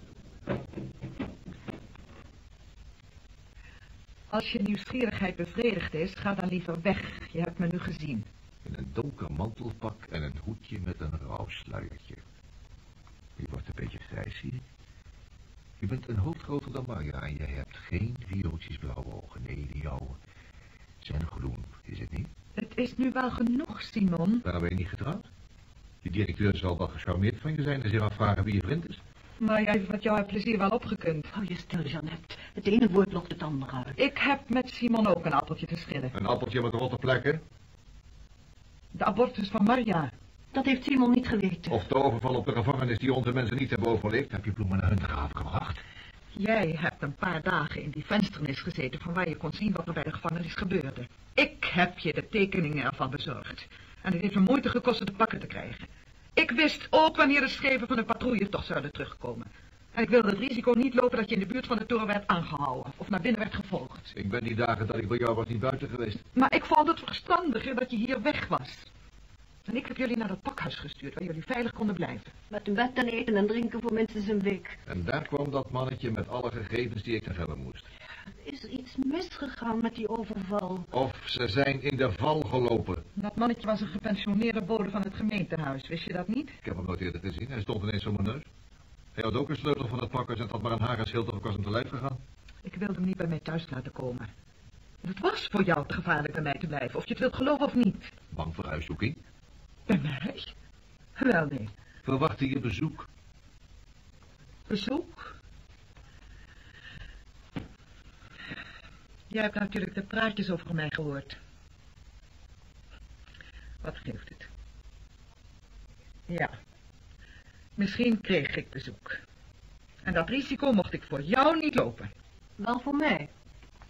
Als je nieuwsgierigheid bevredigd is, ga dan liever weg. Je hebt me nu gezien. In een donker mantelpak en een hoedje met een rouwsluiertje. Je wordt een beetje grijs, zie je. Je bent een hoofd groter dan Maria en je hebt geen viooltjes blauwe ogen. Nee, die jouwe zijn groen, is het niet? Het is nu wel genoeg, Simon. Waarom ben je niet getrouwd? Die directeur zal wel gecharmeerd van je zijn en zich afvragen wie je vriend is. Maar jij heeft met jou het plezier wel opgekund. Hou je stil, Jeannette. Het ene woord lokt het andere uit. Ik heb met Simon ook een appeltje te schillen. Een appeltje met rotte plekken? De abortus van Maria. Dat heeft Simon niet geweten. Of de overval op de gevangenis die onze mensen niet hebben overleefd? Heb je bloemen naar hun graven gebracht? Jij hebt een paar dagen in die vensternis gezeten van waar je kon zien wat er bij de gevangenis gebeurde. Ik heb je de tekeningen ervan bezorgd. En het heeft me moeite gekost het te pakken te krijgen. Ik wist ook wanneer de schepen van de patrouille toch zouden terugkomen. En ik wilde het risico niet lopen dat je in de buurt van de toren werd aangehouden of naar binnen werd gevolgd. Ik ben die dagen dat ik bij jou was niet buiten geweest. Maar ik vond het verstandiger dat je hier weg was. En ik heb jullie naar dat pakhuis gestuurd waar jullie veilig konden blijven. Met een bed en eten en drinken voor minstens een week. En daar kwam dat mannetje met alle gegevens die ik nog hebben moest. Is er iets misgegaan met die overval? Of ze zijn in de val gelopen. Dat mannetje was een gepensioneerde bode van het gemeentehuis, wist je dat niet? Ik heb hem nooit eerder gezien, hij stond ineens voor mijn neus. Hij had ook een sleutel van het pakhuis en het had maar een haar en schild of ik was hem te lijf gegaan. Ik wilde hem niet bij mij thuis laten komen. Het was voor jou te gevaarlijk bij mij te blijven, of je het wilt geloven of niet. Bang voor huiszoeking? Bij mij? Wel, nee. Verwachtte je bezoek? Bezoek? Jij hebt natuurlijk de praatjes over mij gehoord. Wat geeft het? Ja. Misschien kreeg ik bezoek. En dat risico mocht ik voor jou niet lopen. Wel voor mij.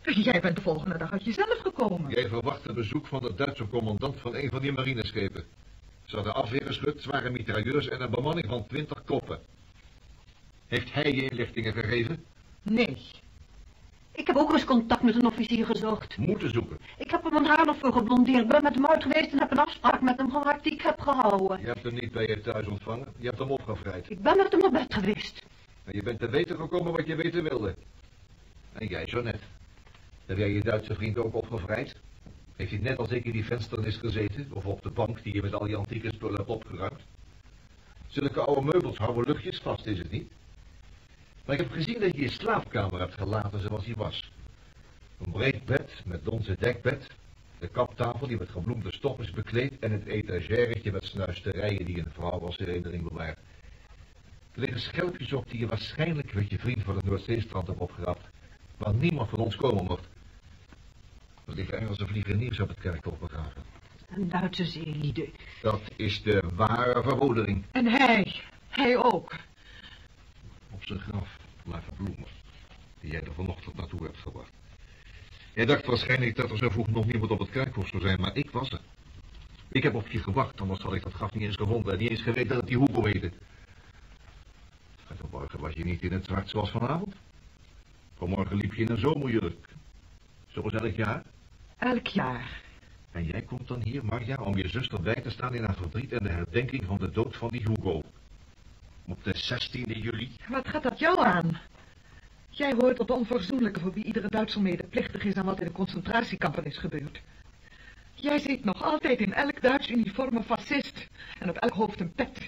Jij bent de volgende dag uit jezelf gekomen. Jij verwacht een bezoek van de Duitse commandant van een van die marineschepen. Ze hadden afweergeschut, zware mitrailleurs en een bemanning van 20 koppen. Heeft hij je inlichtingen gegeven? Nee. Ik heb ook eens contact met een officier gezocht. Moeten zoeken. Ik heb hem een haar nog voor geblondeerd, ben met hem uit geweest en heb een afspraak met hem gemaakt die ik heb gehouden. Je hebt hem niet bij je thuis ontvangen. Je hebt hem opgevrijd. Ik ben met hem naar bed geweest. En je bent te weten gekomen wat je weten wilde. En jij, Jeannette. Heb jij je Duitse vriend ook opgevrijd? Heeft hij net als ik in die vensternis gezeten? Of op de bank die je met al die antieke spullen hebt opgeruimd? Zulke oude meubels houden luchtjes vast, is het niet? Maar ik heb gezien dat je je slaapkamer hebt gelaten zoals die was. Een breed bed met donzen dekbed, de kaptafel die met gebloemde stof is bekleed en het etageretje met snuisterijen die een vrouw als herinnering bewaart. Er liggen schelpjes op die je waarschijnlijk met je vriend van het Noordzeestrand hebt opgerapt, waar niemand van ons komen mocht. Er liggen Engelse vliegeniers op het kerkhof begraven. Een Duitse zeelieden. Dat is de ware verwondering. En hij ook. Op zijn graf lagen bloemen, die jij er vanochtend naartoe hebt gebracht. Jij dacht waarschijnlijk dat er zo vroeg nog niemand op het kerkhof zou zijn, maar ik was er. Ik heb op je gewacht, anders had ik dat graf niet eens gevonden en niet eens geweten dat het die Hugo heette. En vanmorgen was je niet in het zwart zoals vanavond. Vanmorgen liep je in een zomerjurk. Zoals elk jaar. Elk jaar. En jij komt dan hier, Marja, om je zuster bij te staan in haar verdriet en de herdenking van de dood van die Hugo. Op de 16e juli. Wat gaat dat jou aan? Jij hoort tot de onverzoenlijke voor wie iedere Duitser medeplichtig is aan wat in de concentratiekampen is gebeurd. Jij ziet nog altijd in elk Duits uniform een fascist en op elk hoofd een pet.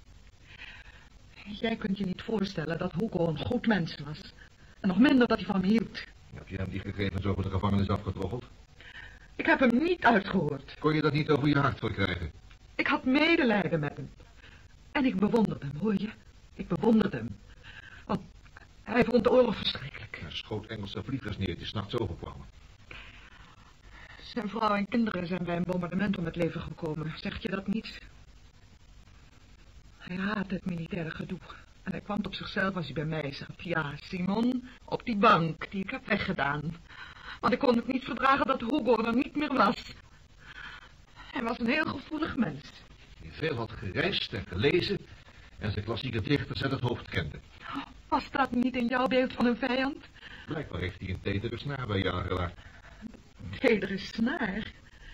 Jij kunt je niet voorstellen dat Hugo een goed mens was. En nog minder dat hij van me hield. Heb je hem die gegevens over de gevangenis afgetroggeld? Ik heb hem niet uitgehoord. Kon je dat niet over je hart verkrijgen? Ik had medelijden met hem. En ik bewonderde hem, hoor je? Ik bewonderde hem. Want hij vond de oorlog verschrikkelijk. Hij schoot Engelse vliegers neer die 's nachts overkwamen. Zijn vrouw en kinderen zijn bij een bombardement om het leven gekomen. Zeg je dat niet? Hij haatte het militaire gedoe. En hij kwam op zichzelf als hij bij mij zat. Ja, Simon, op die bank die ik heb weggedaan. Want ik kon het niet verdragen dat Hugo er niet meer was. Hij was een heel gevoelig mens. Die veel had gereisd en gelezen en zijn klassieke dichters uit het hoofd kende. Was dat niet in jouw beeld van een vijand? Blijkbaar heeft hij een tedere snaar bij je aangeraakt. Tedere snaar?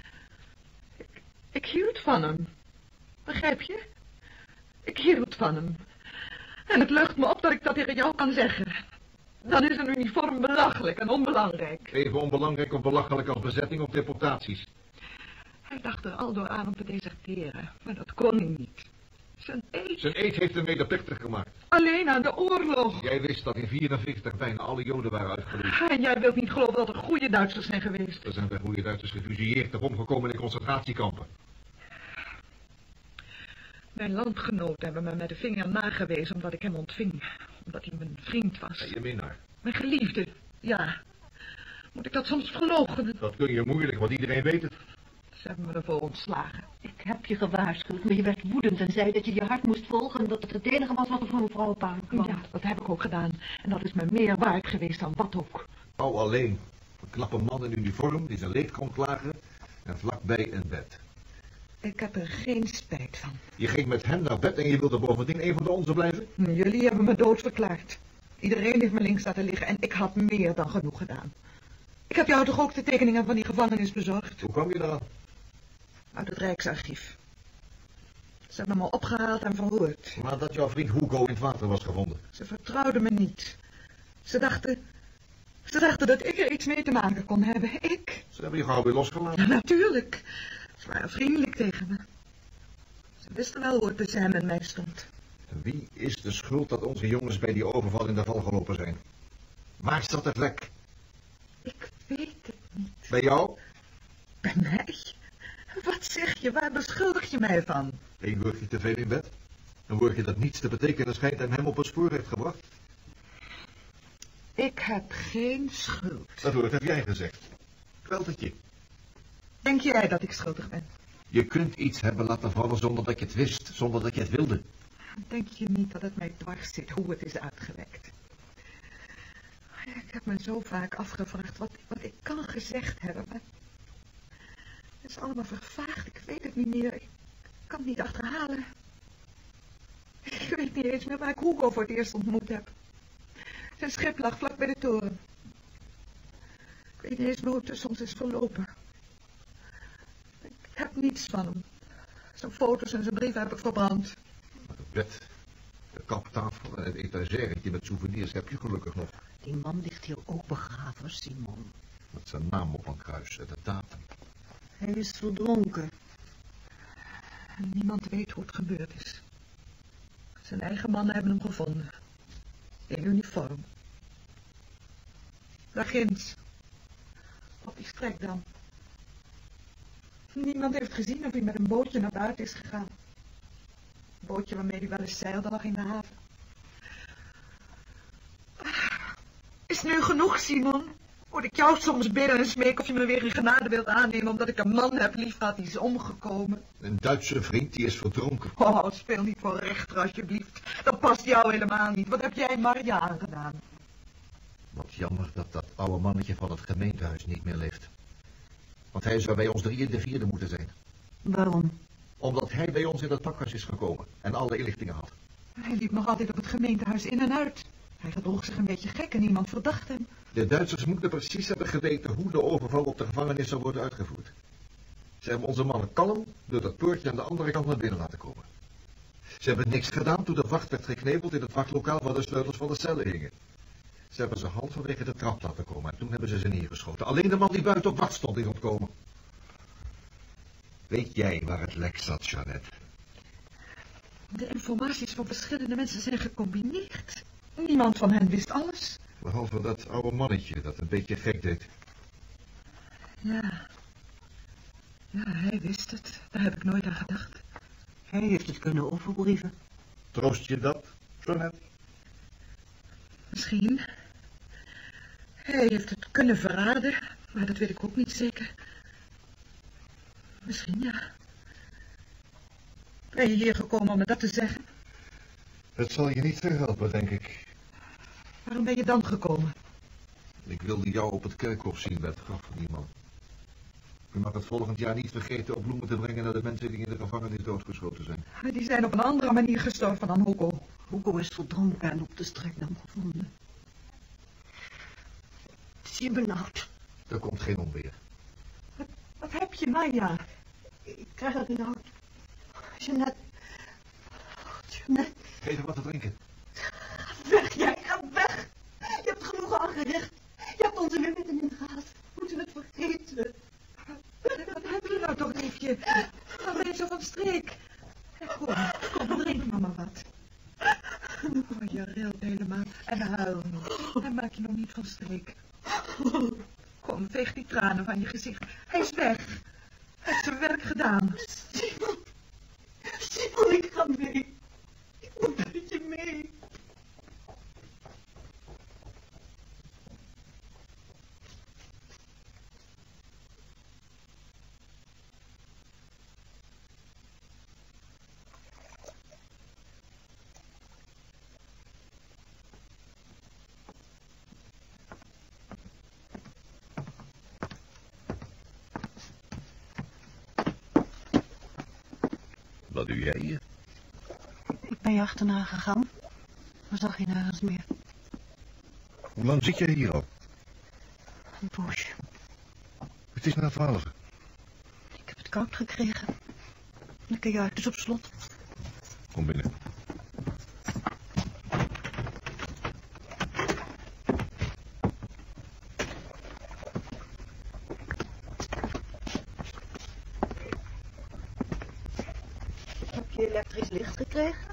Ik hield van hem. Begrijp je? Ik hield van hem. En het lucht me op dat ik dat tegen jou kan zeggen. Dan is een uniform belachelijk en onbelangrijk. Even onbelangrijk of belachelijk als bezetting op deportaties. Hij dacht er al door aan om te deserteren, maar dat kon hij niet. Zijn eet. Zijn eed heeft hem medeplichtig gemaakt. Alleen aan de oorlog. Jij wist dat in 1944 bijna alle Joden waren uitgeroeid. En jij wilt niet geloven dat er goede Duitsers zijn geweest. Er zijn bij goede Duitsers gefusilleerd of omgekomen in concentratiekampen. Mijn landgenoten hebben me met de vinger nagewezen omdat ik hem ontving. Omdat hij mijn vriend was. En je minnaar. Mijn geliefde, ja. Moet ik dat soms verloochenen? Dat kun je moeilijk, want iedereen weet het. Ze hebben me ervoor ontslagen. Ik heb je gewaarschuwd, maar je werd woedend en zei dat je je hart moest volgen en dat het enige was wat er voor een vrouw op aankwam. Ja, dat heb ik ook gedaan. En dat is me meer waard geweest dan wat ook. Hou alleen. Een knappe man in uniform die zijn leed kon klagen en vlakbij een bed. Ik heb er geen spijt van. Je ging met hem naar bed en je wilde bovendien een van de onze blijven? Jullie hebben me doodverklaard. Iedereen heeft me links laten liggen en ik had meer dan genoeg gedaan. Ik heb jou toch ook de tekeningen van die gevangenis bezorgd? Hoe kwam je eraan? Uit het Rijksarchief. Ze hebben me opgehaald en verhoord. Maar dat jouw vriend Hugo in het water was gevonden. Ze vertrouwden me niet. Ze dachten dat ik er iets mee te maken kon hebben. Ik? Ze hebben je gauw weer losgelaten. Ja, natuurlijk. Ze waren vriendelijk tegen me. Ze wisten wel hoe het tussen hem en mij stond. Wie is de schuld dat onze jongens bij die overval in de val gelopen zijn? Waar zat het lek? Ik weet het niet. Bij jou? Bij mij? Wat zeg je? Waar beschuldig je mij van? Eén woordje te veel in bed. Een woordje dat niets te betekenen schijnt en hem op het spoor heeft gebracht. Ik heb geen schuld. Dat woord heb jij gezegd. Kwelt het je? Denk jij dat ik schuldig ben? Je kunt iets hebben laten vallen zonder dat je het wist, zonder dat je het wilde. Denk je niet dat het mij dwars zit hoe het is uitgewekt? Ik heb me zo vaak afgevraagd wat ik kan gezegd hebben, maar het is allemaal vervaagd. Ik weet het niet meer. Ik kan het niet achterhalen. Ik weet niet eens meer waar ik Hugo voor het eerst ontmoet heb. Zijn schip lag vlak bij de toren. Ik weet niet eens meer hoe het tussen ons is verlopen. Ik heb niets van hem. Zijn foto's en zijn brieven heb ik verbrand. Het bed, de kaptafel en het etageretje met souvenirs heb je gelukkig nog. Die man ligt hier ook begraven, Simon. Met zijn naam op een kruis en de datum. Hij is verdronken. En niemand weet hoe het gebeurd is. Zijn eigen mannen hebben hem gevonden. In uniform. Daar ginds. Op die strekdam. Niemand heeft gezien of hij met een bootje naar buiten is gegaan. Een bootje waarmee hij wel eens zeilde lag in de haven. Is nu genoeg, Simon? Moet ik jou soms bidden en smeken of je me weer in genade wilt aannemen omdat ik een man heb liefgehad die is omgekomen? Een Duitse vriend die is verdronken. Oh, speel niet voor rechter alsjeblieft. Dat past jou helemaal niet. Wat heb jij Maria aangedaan? Wat jammer dat dat oude mannetje van het gemeentehuis niet meer leeft. Want hij zou bij ons 3 in de 4e moeten zijn. Waarom? Omdat hij bij ons in het pakhuis is gekomen en alle inlichtingen had. Hij liep nog altijd op het gemeentehuis in en uit. Hij gedroeg zich een beetje gek en niemand verdacht hem. De Duitsers moeten precies hebben geweten hoe de overval op de gevangenis zou worden uitgevoerd. Ze hebben onze mannen kalm door dat poortje aan de andere kant naar binnen laten komen. Ze hebben niks gedaan toen de wacht werd gekneveld in het wachtlokaal waar de sleutels van de cellen hingen. Ze hebben ze halverwege de trap laten komen en toen hebben ze ze neergeschoten. Alleen de man die buiten op wacht stond is ontkomen. Weet jij waar het lek zat, Jeannette? De informaties van verschillende mensen zijn gecombineerd. Niemand van hen wist alles. Behalve dat oude mannetje dat een beetje gek deed. Ja. Ja, hij wist het. Daar heb ik nooit aan gedacht. Hij heeft het kunnen overbrieven. Troost je dat, Jeannette? Misschien. Hij heeft het kunnen verraden, maar dat weet ik ook niet zeker. Misschien, ja. Ben je hier gekomen om me dat te zeggen? Het zal je niet verhelpen, denk ik. Waarom ben je dan gekomen? Ik wilde jou op het kerkhof zien bij het graf van die man. Je mag het volgend jaar niet vergeten om bloemen te brengen naar de mensen die in de gevangenis doodgeschoten zijn. Die zijn op een andere manier gestorven dan Hugo. Hugo is verdronken en op de strekdam gevonden. Het is hier benauwd. Er komt geen onweer. Wat heb je, Maya? Ik krijg het benauwd. Jeannette. Jeannette. Geef hem wat te drinken. Ga weg, jij gaat weg. Je hebt genoeg aangericht. Je hebt onze weer midden in de gaas. We moeten het vergeten. Wat heb je nou toch, liefje? Dan ben je zo van streek. Kom, drink mama wat. Oh, je rilt helemaal en huil niet. En maak je nog niet van streek. Kom, veeg die tranen van je gezicht. Hij is weg. Hij heeft zijn werk gedaan. Simon, ik ga mee. Ik moet met je mee. Wat doe jij hier? Ik ben je achterna gegaan. Maar zag je nergens meer. Hoe lang zit jij hier al? Een poosje. Het is na 12. Ik heb het koud gekregen. De kajuit is op slot. Kom binnen. Heb je elektrisch licht gekregen?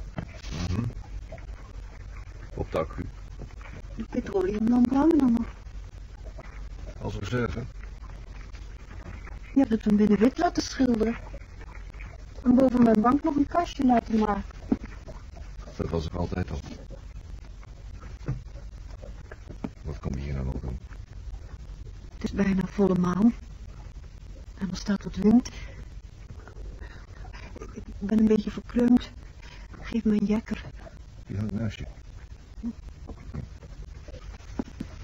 Op de accu. De petroleumlamp hangen dan nog. Als reserve. Je hebt het toen binnen wit laten schilderen. En boven mijn bank nog een kastje laten maken. Dat was er altijd al. Wat kom je hier nou nog doen? Het is bijna volle maan. En er staat wat wind. Ik ben een beetje verkleumd. Geef me een jekker. Die hangt naast je.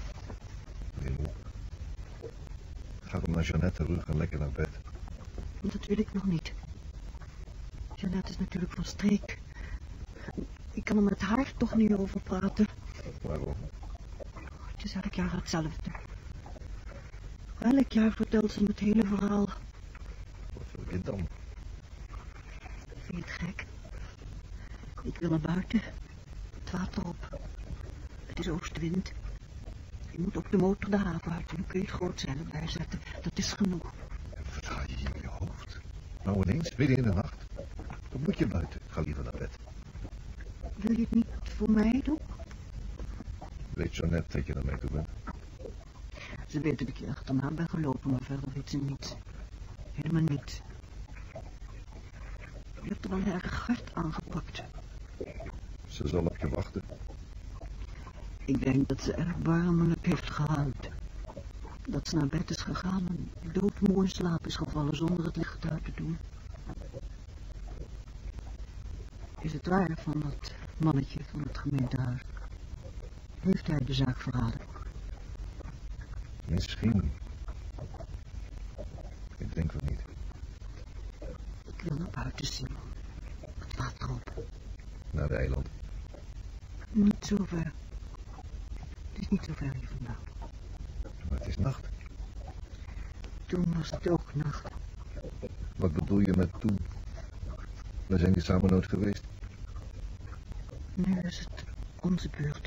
Ga dan naar Jeannette terug en lekker naar bed. Dat wil ik nog niet. Jeannette is natuurlijk van streek. Ik kan er met haar toch niet over praten. Waarom? Het is elk jaar hetzelfde. Elk jaar vertelt ze me het hele verhaal. Wat wil je dan? Vind je het gek? Ik wil naar buiten. Het water op. Het is oostwind. Je moet op de motor de haven uit. Dan kun je het grootzeilen bijzetten. Dat is genoeg. Verga je in je hoofd? Nou ineens, midden in de nacht. Dan moet je buiten. Ga liever naar bed. Wil je het niet voor mij doen? Weet Jeannette dat je naar mij toe bent? Ze weet dat ik je achterna ben gelopen, maar verder weet ze niets. Helemaal niets. Je hebt er wel erg hard aangepakt. Ze zal op je wachten. Ik denk dat ze erg warmelijk heeft gehuild. Dat ze naar bed is gegaan en doodmoe in slaap is gevallen zonder het licht uit te doen. Is het waar van dat mannetje van het gemeentehuis? Heeft hij de zaak verraden? Misschien. Ik denk wel niet. Ik wil naar buiten, Simon. Het water op. Naar de eiland. Niet zo ver. Het is niet zo ver hier vandaan. Maar het is nacht. Toen was het ook nacht. Wat bedoel je met toen? We zijn hier samen nooit geweest. Nu is het onze beurt.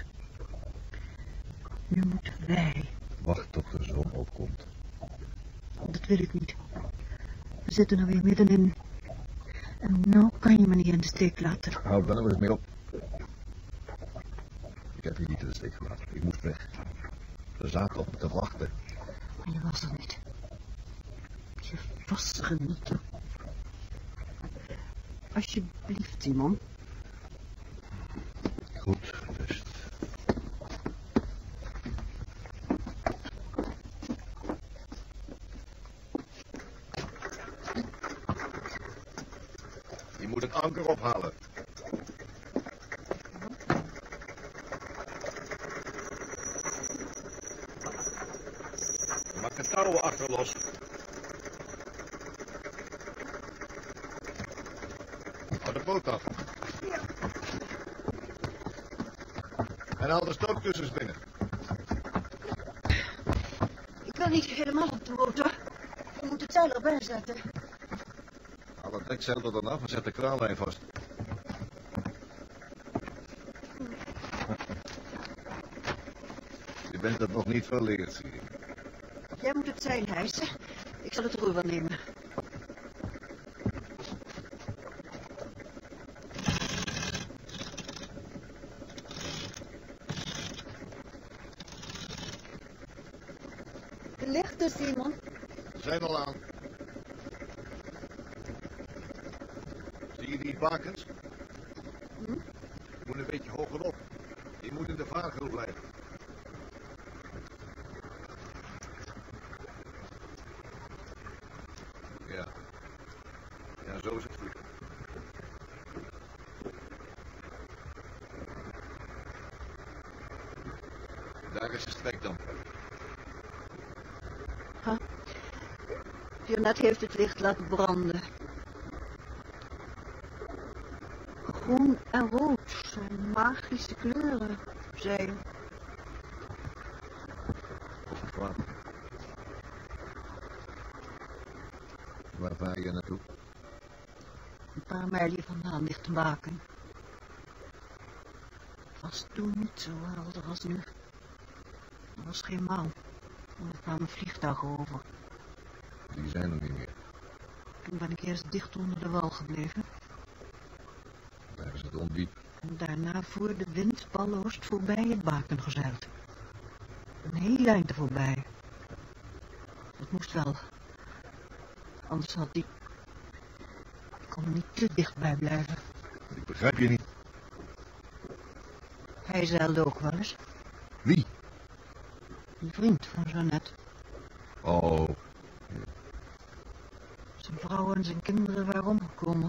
Nu moeten wij. Wacht tot de zon opkomt. Dat wil ik niet. We zitten er weer middenin. En nou kan je me niet in de steek laten. Houd daar nou eens mee op. Ik heb je niet in de steek gelaten. Ik moest weg. We zaten op me te wachten. Maar je was er niet. Je was er niet. Alsjeblieft, Simon. Goed, rust. Je moet een anker ophalen. Maak de touwen achter los. Hou de boot af. En haal de stookkussens binnen. Ik wil niet helemaal op de motor. Je moet het zeil erbij zetten. Haal het dekzeil er dan af en zet de kraanlijn vast. Je bent het nog niet verleerd, zie je. Jij moet het zeil hijsen. Ik zal het roer wel nemen. De lichten, Simon. We zijn al aan. Zie je die bakens? Je moet een beetje hogerop. Je moet in de vaargeul blijven. Ja. Ja, zo is het goed. Daar is de strekdam. Jeannette heeft het licht laten branden. Groen en rood zijn magische kleuren, zei je. Waar? Waar vaar je naartoe? Een paar mijl hier vandaan ligt te maken. Het was toen niet zo helder als nu. Er was geen maan. En er kwamen vliegtuigen over. Die zijn er niet meer. Toen ben ik eerst dicht onder de wal gebleven. Daar is het ondiep. En daarna voer de wind balloos voorbij het baken gezeild. Een heel eind voorbij. Dat moest wel. Anders had die... Ik kon er niet te dichtbij blijven. Ik begrijp je niet. Hij zeilde ook wel eens. Wie? Een vriend van Jeannette. Oh, Zijn vrouw en zijn kinderen waren omgekomen.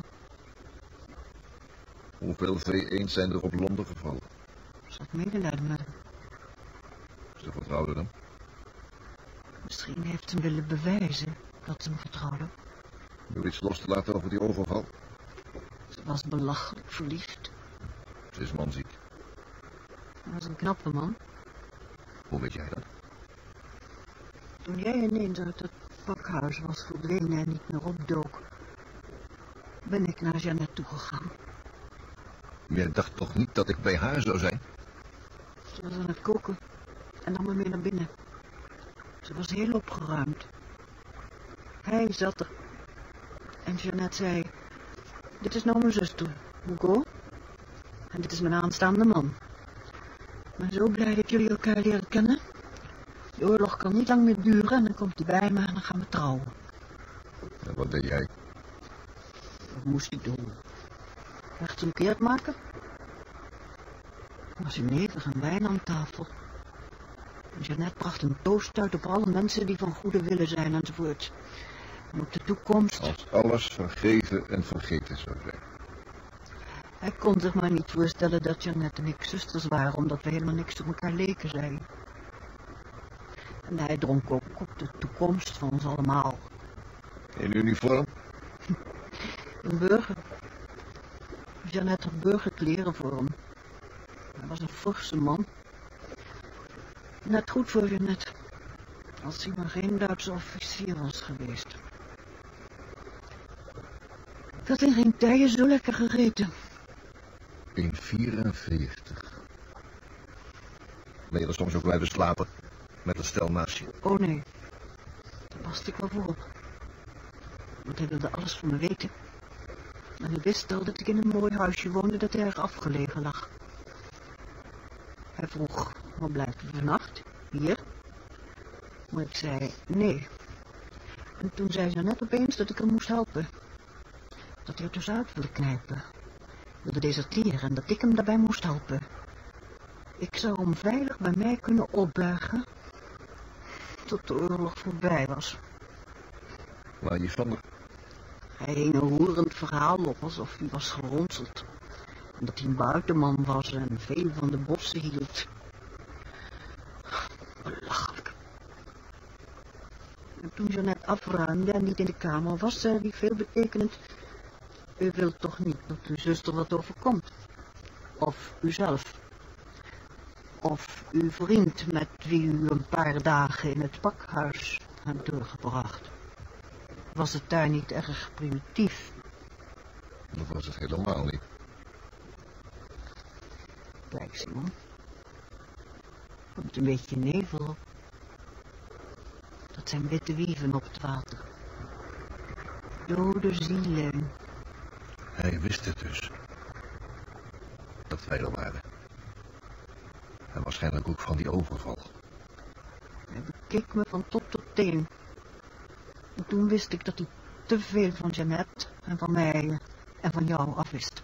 hoeveel V1's zijn er op Londen gevallen? Ze had medelijden met hem. Ze vertrouwden hem. Misschien heeft ze hem willen bewijzen dat ze hem vertrouwde. Door iets los te laten over die overval. Ze was belachelijk verliefd. Ze is manziek. Hij was een knappe man. Hoe weet jij dat? Toen jij ineens uit het pakhuis was verdwenen en niet meer opdook, ben ik naar Jeannette toegegaan. Jij dacht toch niet dat ik bij haar zou zijn? Ze was aan het koken en nam me mee naar binnen. Ze was heel opgeruimd. Hij zat er. En Jeannette zei, dit is nou mijn zuster, Hugo. En dit is mijn aanstaande man. Ik ben zo blij dat jullie elkaar leren kennen. De oorlog kan niet lang meer duren en dan komt hij bij me en dan gaan we trouwen. En wat deed jij? Wat moest ik doen? Rechtsomkeerd maken? Er was jenever en wijn aan tafel. En Jeannette bracht een toast uit op alle mensen die van goede willen zijn enzovoort. En op de toekomst... Als alles vergeven en vergeten zou zijn. Hij kon zich maar niet voorstellen dat Jeannette en ik zusters waren, omdat we helemaal niks op elkaar leken, zei hij. En hij dronk ook op de toekomst van ons allemaal. In uniform? Een burger. Jeannette had burgerkleren voor hem. Hij was een forse man. Net goed voor Jeannette. Als hij maar geen Duitse officier was geweest. Ik had in geen tijden zo lekker gegeten. In 44. Ben je er soms ook blijven slapen? Met een stel naast je? Oh nee, daar paste ik wel voor op. Want hij wilde alles van me weten. En hij wist al dat ik in een mooi huisje woonde dat erg afgelegen lag. Hij vroeg, waar blijven we vannacht? Hier? Maar ik zei, nee. En toen zei ze net opeens dat ik hem moest helpen. Dat hij er tussenuit wilde knijpen. Wilde deserteren en dat ik hem daarbij moest helpen. Ik zou hem veilig bij mij kunnen opbergen tot de oorlog voorbij was. Waar je van? Hij hing een roerend verhaal op alsof hij was geronseld. En dat hij een buitenman was en veel van de bossen hield. Belachelijk. En toen Jeannette afruimde en niet in de kamer was, zei hij veelbetekenend: u wilt toch niet dat uw zuster wat overkomt? Of uzelf? Of uw vriend met wie u een paar dagen in het pakhuis hebt doorgebracht? Was het daar niet erg primitief? Dat was het helemaal niet. Kijk, Simon. Er komt een beetje nevel op. Dat zijn witte wieven op het water. Dode zielen. Hij wist het dus. Dat wij er waren. En waarschijnlijk ook van die overval. Hij bekeek me van top tot teen. En toen wist ik dat hij te veel van Jeannette en van mij en van jou afwist.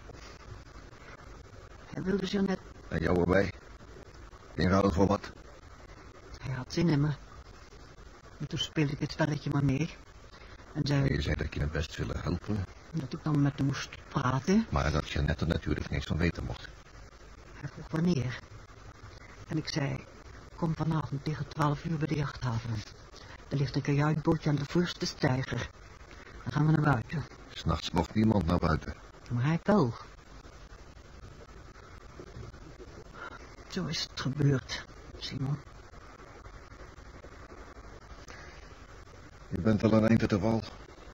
Hij wilde Jeannette... En jou erbij? Inhouden voor wat? Hij had zin in me. En toen speelde ik het spelletje maar mee. En zei... Je zei dat je hem best willen helpen. Dat ik dan met hem moest praten. Maar dat Jeannette er natuurlijk niks van weten mocht. Hij vroeg wanneer. En ik zei... Kom vanavond tegen 12 uur bij de jachthaven. Er ligt een kajuitbootje aan de voorste steiger. Dan gaan we naar buiten. 'S Nachts mocht niemand naar buiten. Maar hij wel. Zo is het gebeurd, Simon. Je bent al een eind uit de wal.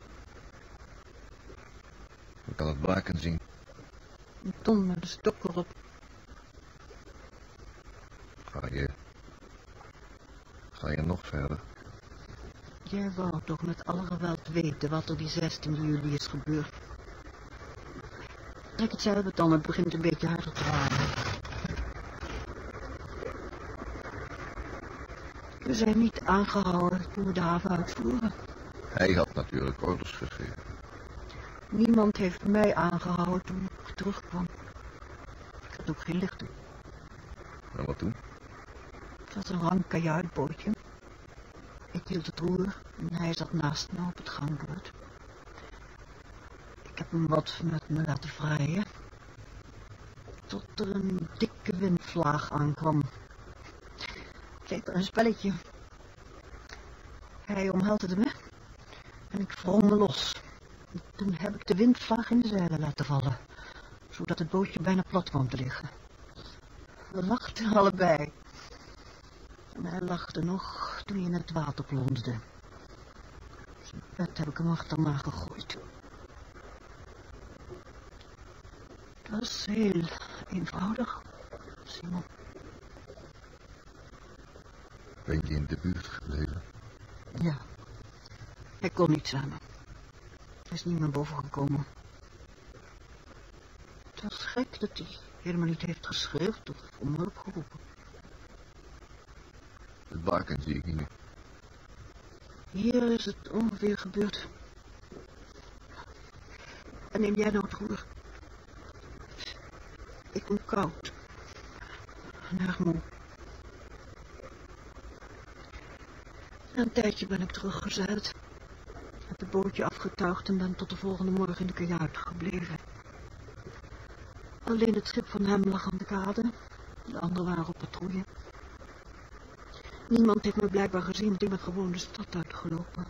Ik kan het baken zien. Een ton met een stok erop. Ga je nog verder? Jij wou toch met alle geweld weten wat er die 16 juli is gebeurd. Trek het zelf dan, het begint een beetje harder te halen. We zijn niet aangehouden toen we de haven uitvoeren. Hij had natuurlijk orders gegeven. Niemand heeft mij aangehouden toen ik terugkwam. Ik had ook geen lichten. En wat toen? Het was een rank kajuitbootje. Ik hield het roer en hij zat naast me op het gangboord. Ik heb hem wat met me laten vrijen. Tot er een dikke windvlaag aankwam. Het leek er een spelletje. Hij omhelsde me en ik wrong me los. En toen heb ik de windvlaag in de zeilen laten vallen, zodat het bootje bijna plat kwam te liggen. We lachten allebei. En hij lachte nog toen hij in het water plonsde. Zijn bed heb ik hem achterna gegooid. Het was heel eenvoudig, Simon. Ben je in de buurt gebleven? Ja, hij kon niet samen. Hij is niet meer boven gekomen. Het was gek dat hij helemaal niet heeft geschreeuwd of om hulp geroepen. Het baken zie ik niet meer. Hier is het ongeveer gebeurd. En neem jij nou het roer. Ik ben koud. En erg moe. Na een tijdje ben ik teruggezeild. Heb het bootje afgetuigd en ben tot de volgende morgen in de kajuit gebleven. Alleen het schip van hem lag aan de kade. De anderen waren op patrouille. Niemand heeft me blijkbaar gezien, want ik ben gewoon de stad uitgelopen.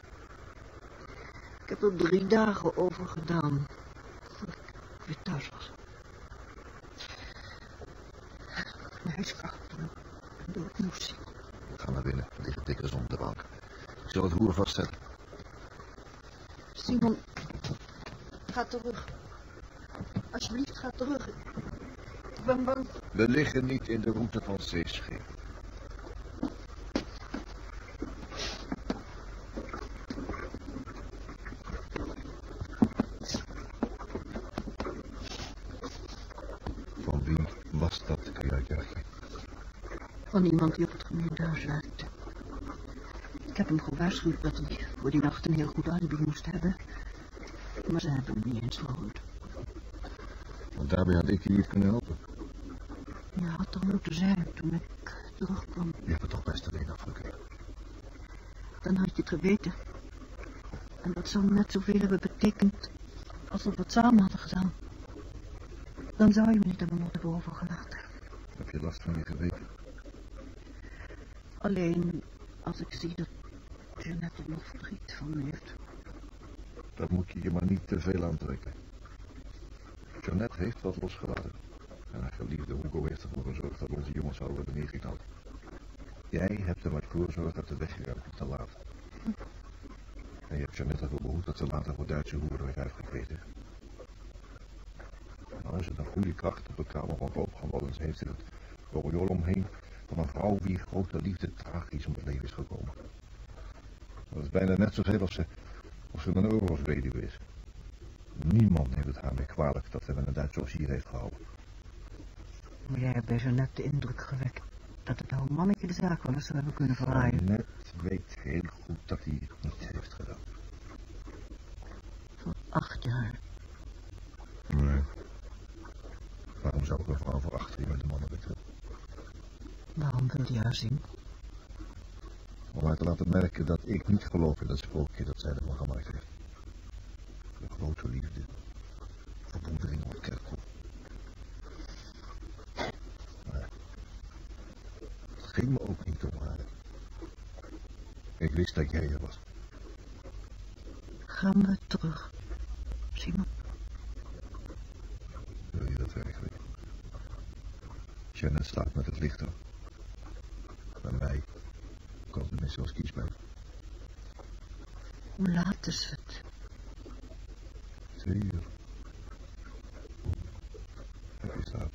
Ik heb er 3 dagen over gedaan, voordat ik weer thuis was. Mijn huis koud en doodmoes. Ga naar binnen, er liggen dikkers op de bank. Ik zal het roer vastzetten. Simon, ga terug. Alsjeblieft, ga terug. Ik ben bang. We liggen niet in de route van zeeschepen. Van wie was dat kajuitjachtje? Van iemand die op het gemeentehuis werkte. Ik heb hem gewaarschuwd dat hij voor die nacht een heel goed alibi moest hebben. Maar ze hebben hem niet eens gehoord. Want daarbij had ik je niet kunnen helpen. Je had er moeten zijn toen ik terugkwam. Je hebt het toch best alleen afgekeken. Dan had je het geweten. En dat zou net zoveel hebben betekend als we het samen hadden gedaan. Dan zou je me niet hebben moeten overgelaten. Heb je last van je geweten? Alleen als ik zie dat Jeannette er nog verdriet van me heeft. Dat moet je je maar niet te veel aantrekken. Jeannette heeft wat losgelaten. En haar geliefde Hugo heeft ervoor gezorgd dat onze jongens zouden worden neergeknald. Jij hebt er maar voor gezorgd dat de weggeruimd is te laat. En je hebt Jeannette ervoor behoed dat ze later voor Duitse hoeren werd uitgekregen. Nou is het een goede kracht op de kamer van koophandel. Heeft ze het riool omheen van een vrouw wie grote liefde tragisch om het leven is gekomen. Dat is bijna net zoveel of ze een oorlogsweduwe is. Niemand neemt het haar meer kwalijk dat ze met een Duitse officier heeft gehouden. Maar jij hebt bij Jeannette de indruk gewekt dat het oude mannetje de zaak wel eens zou hebben kunnen verraaien. Jeannette weet heel goed dat hij het niet heeft gedaan. Voor 8 jaar. Nee. Waarom zou ik een vrouw voor 8 jaar met de mannen weten? Waarom wilde je haar zien? Om haar te laten merken dat ik niet geloof in dat sprookje dat zij ervan gemaakt heeft. De grote liefde. Verboedering op het kerkhof. Maar het ging me ook niet om haar. Ik wist dat jij er was. Gaan we terug, Simon? Wil je dat werkelijk? Jeannette slaapt met het licht aan. Bij mij kan tenminste als kiespijn. Hoe laat is het? 2 uur. Heb je slaap?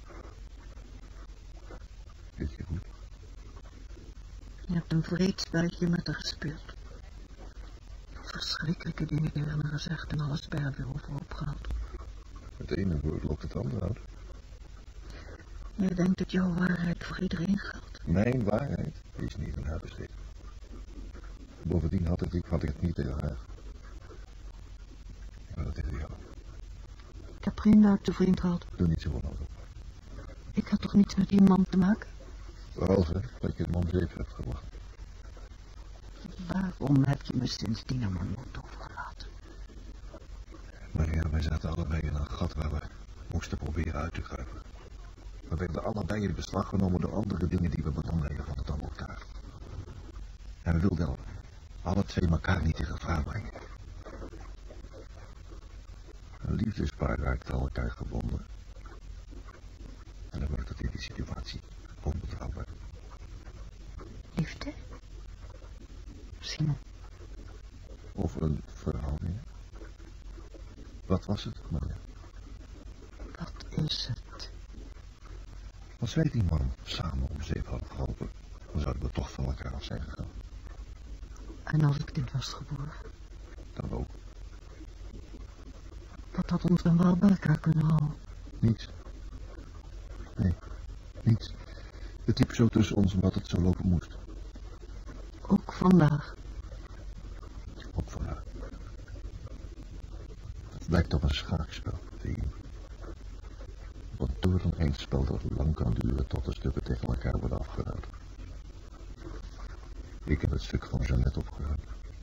Weet je goed? Je hebt een vreed spelletje met haar gespeeld. Verschrikkelijke dingen tegen haar gezegd en alles bij haar weer overhoop gehaald. Het ene woord loopt het andere uit. Jij denkt dat jouw waarheid voor iedereen geldt. Mijn waarheid is niet in haar bezit. Bovendien had ik het niet tegen haar. Ik had het tegen jou. Ik heb geen Duitse vriend gehad. Doe niet zo onnodig. Ik had toch niets met die man te maken? Behalve dat je het om zeep hebt gebracht. Waarom heb je me sindsdien aan mijn lot overgelaten? Maar ja, wij zaten allebei in een gat waar we moesten proberen uit te kruipen. We werden allebei in beslag genomen door andere dingen die we belangrijker vonden dan elkaar. En we wilden alle twee elkaar niet in gevaar brengen. Een liefdespaar raakt aan elkaar gebonden. En dan wordt het in die situatie onbetrouwbaar. Liefde? Simon. Over een verhouding. Wat was het, Maria? Wat is het? Als wij die man samen om zeep hadden geholpen, dan zouden we toch van elkaar af zijn gegaan. En als ik dit was geboren? Dan ook. Wat had ons dan wel bij elkaar kunnen houden? Niets. Nee, niets. Het liep zo tussen ons omdat het zo lopen moest. Ook vandaag. Ook vandaag. Het lijkt op een schaakspel, die op een toren-eindspel dat lang kan duren tot de stukken tegen elkaar worden afgeruimd. Ik heb het stuk van Jeannette opgeruimd.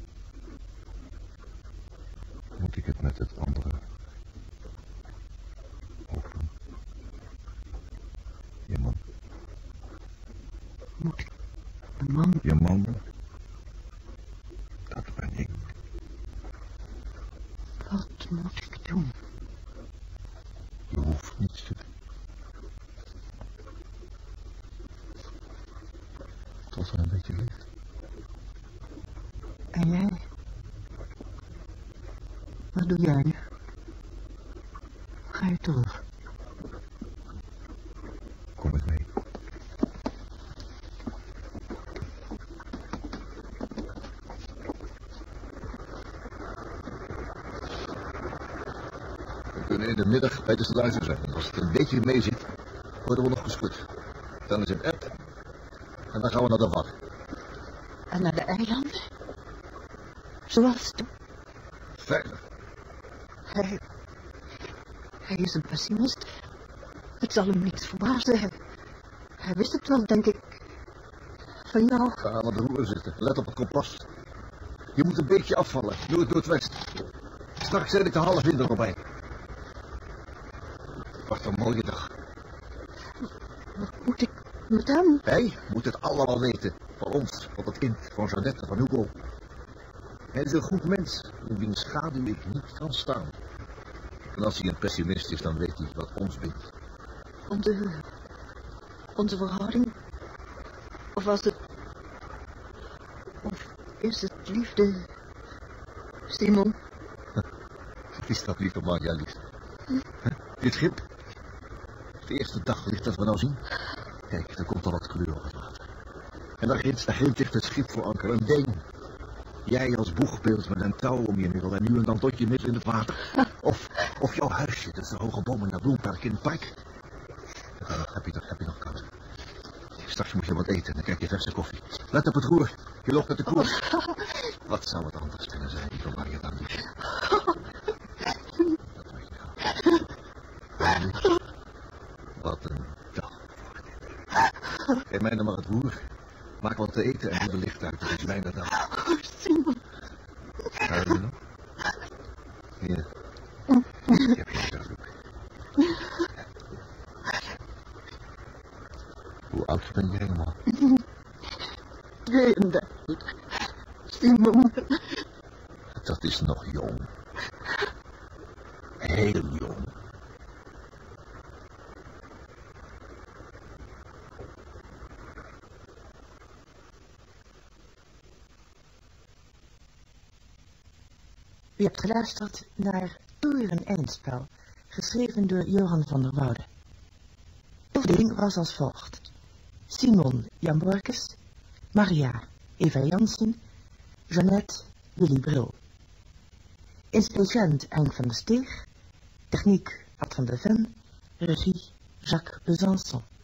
Moet ik het met het andere ook doen? Je man. Moet ik de man... Je man. Dat ben ik. Wat moet ik doen? Je hoeft niets te doen. Tot er een beetje licht. En jij? Wat doe jij nu? Ga je terug? Kom ik mee. We kunnen in de middag bij de sluizen zijn. En als het een beetje mee zit, worden we nog geschud. Dan is het eb. En dan gaan we naar de Wadden. En naar de eilanden? Zoals toen? Verder. Hij is een pessimist. Het zal hem niets verbazen. Hij wist het wel, denk ik. Van jou. Ga aan de roer zitten. Let op het kompas. Je moet een beetje afvallen. Doe het noordwest. Straks zet ik de halve wind erbij. Wat een mooie dag. Wat moet ik met hem? Hij moet het allemaal weten. Van ons, van het kind, van Jeannette, van Hugo. Hij is een goed mens, in wiens schaduw ik niet kan staan. En als hij een pessimist is, dan weet hij wat ons bindt. Onze verhouding? Of was het... Of is het liefde... Simon? Is dat liefde, Maria, liefde? Dit schip? De eerste daglicht dat we nou zien. Kijk, er komt al wat kleur op het water. En daar ginds ligt het schip voor anker, een deen. Jij als boegbeeld met een touw om je middel en nu en dan tot je midden in het water. Of jouw huisje tussen de hoge bomen in dat bloempark in het park. Heb je nog koud? Straks moet je wat eten en dan krijg je verse koffie. Let op het roer, je loopt met de koers. Wat zou het anders kunnen zijn, die waar je dan niet? Dat weet je wel. Wat een dag. Geef mij dan maar het roer. Maak wat te eten en doe de licht uit. Het is bijna dag. Oh, Simon. Ga je nog? Hier. Ik heb je verzoek. Hoe oud ben jij, man? 32. Simon. Dat is nog jong. Heel jong. U hebt geluisterd naar Toren-Eindspel, geschreven door Johan van der Woude. De verdeling was als volgt. Simon Jan Borkes, Maria Eva Jansen, Jeannette Willy Bril. Inspeciënt Henk van der Steeg, techniek Ad van der Ven, regie Jacques Besançon.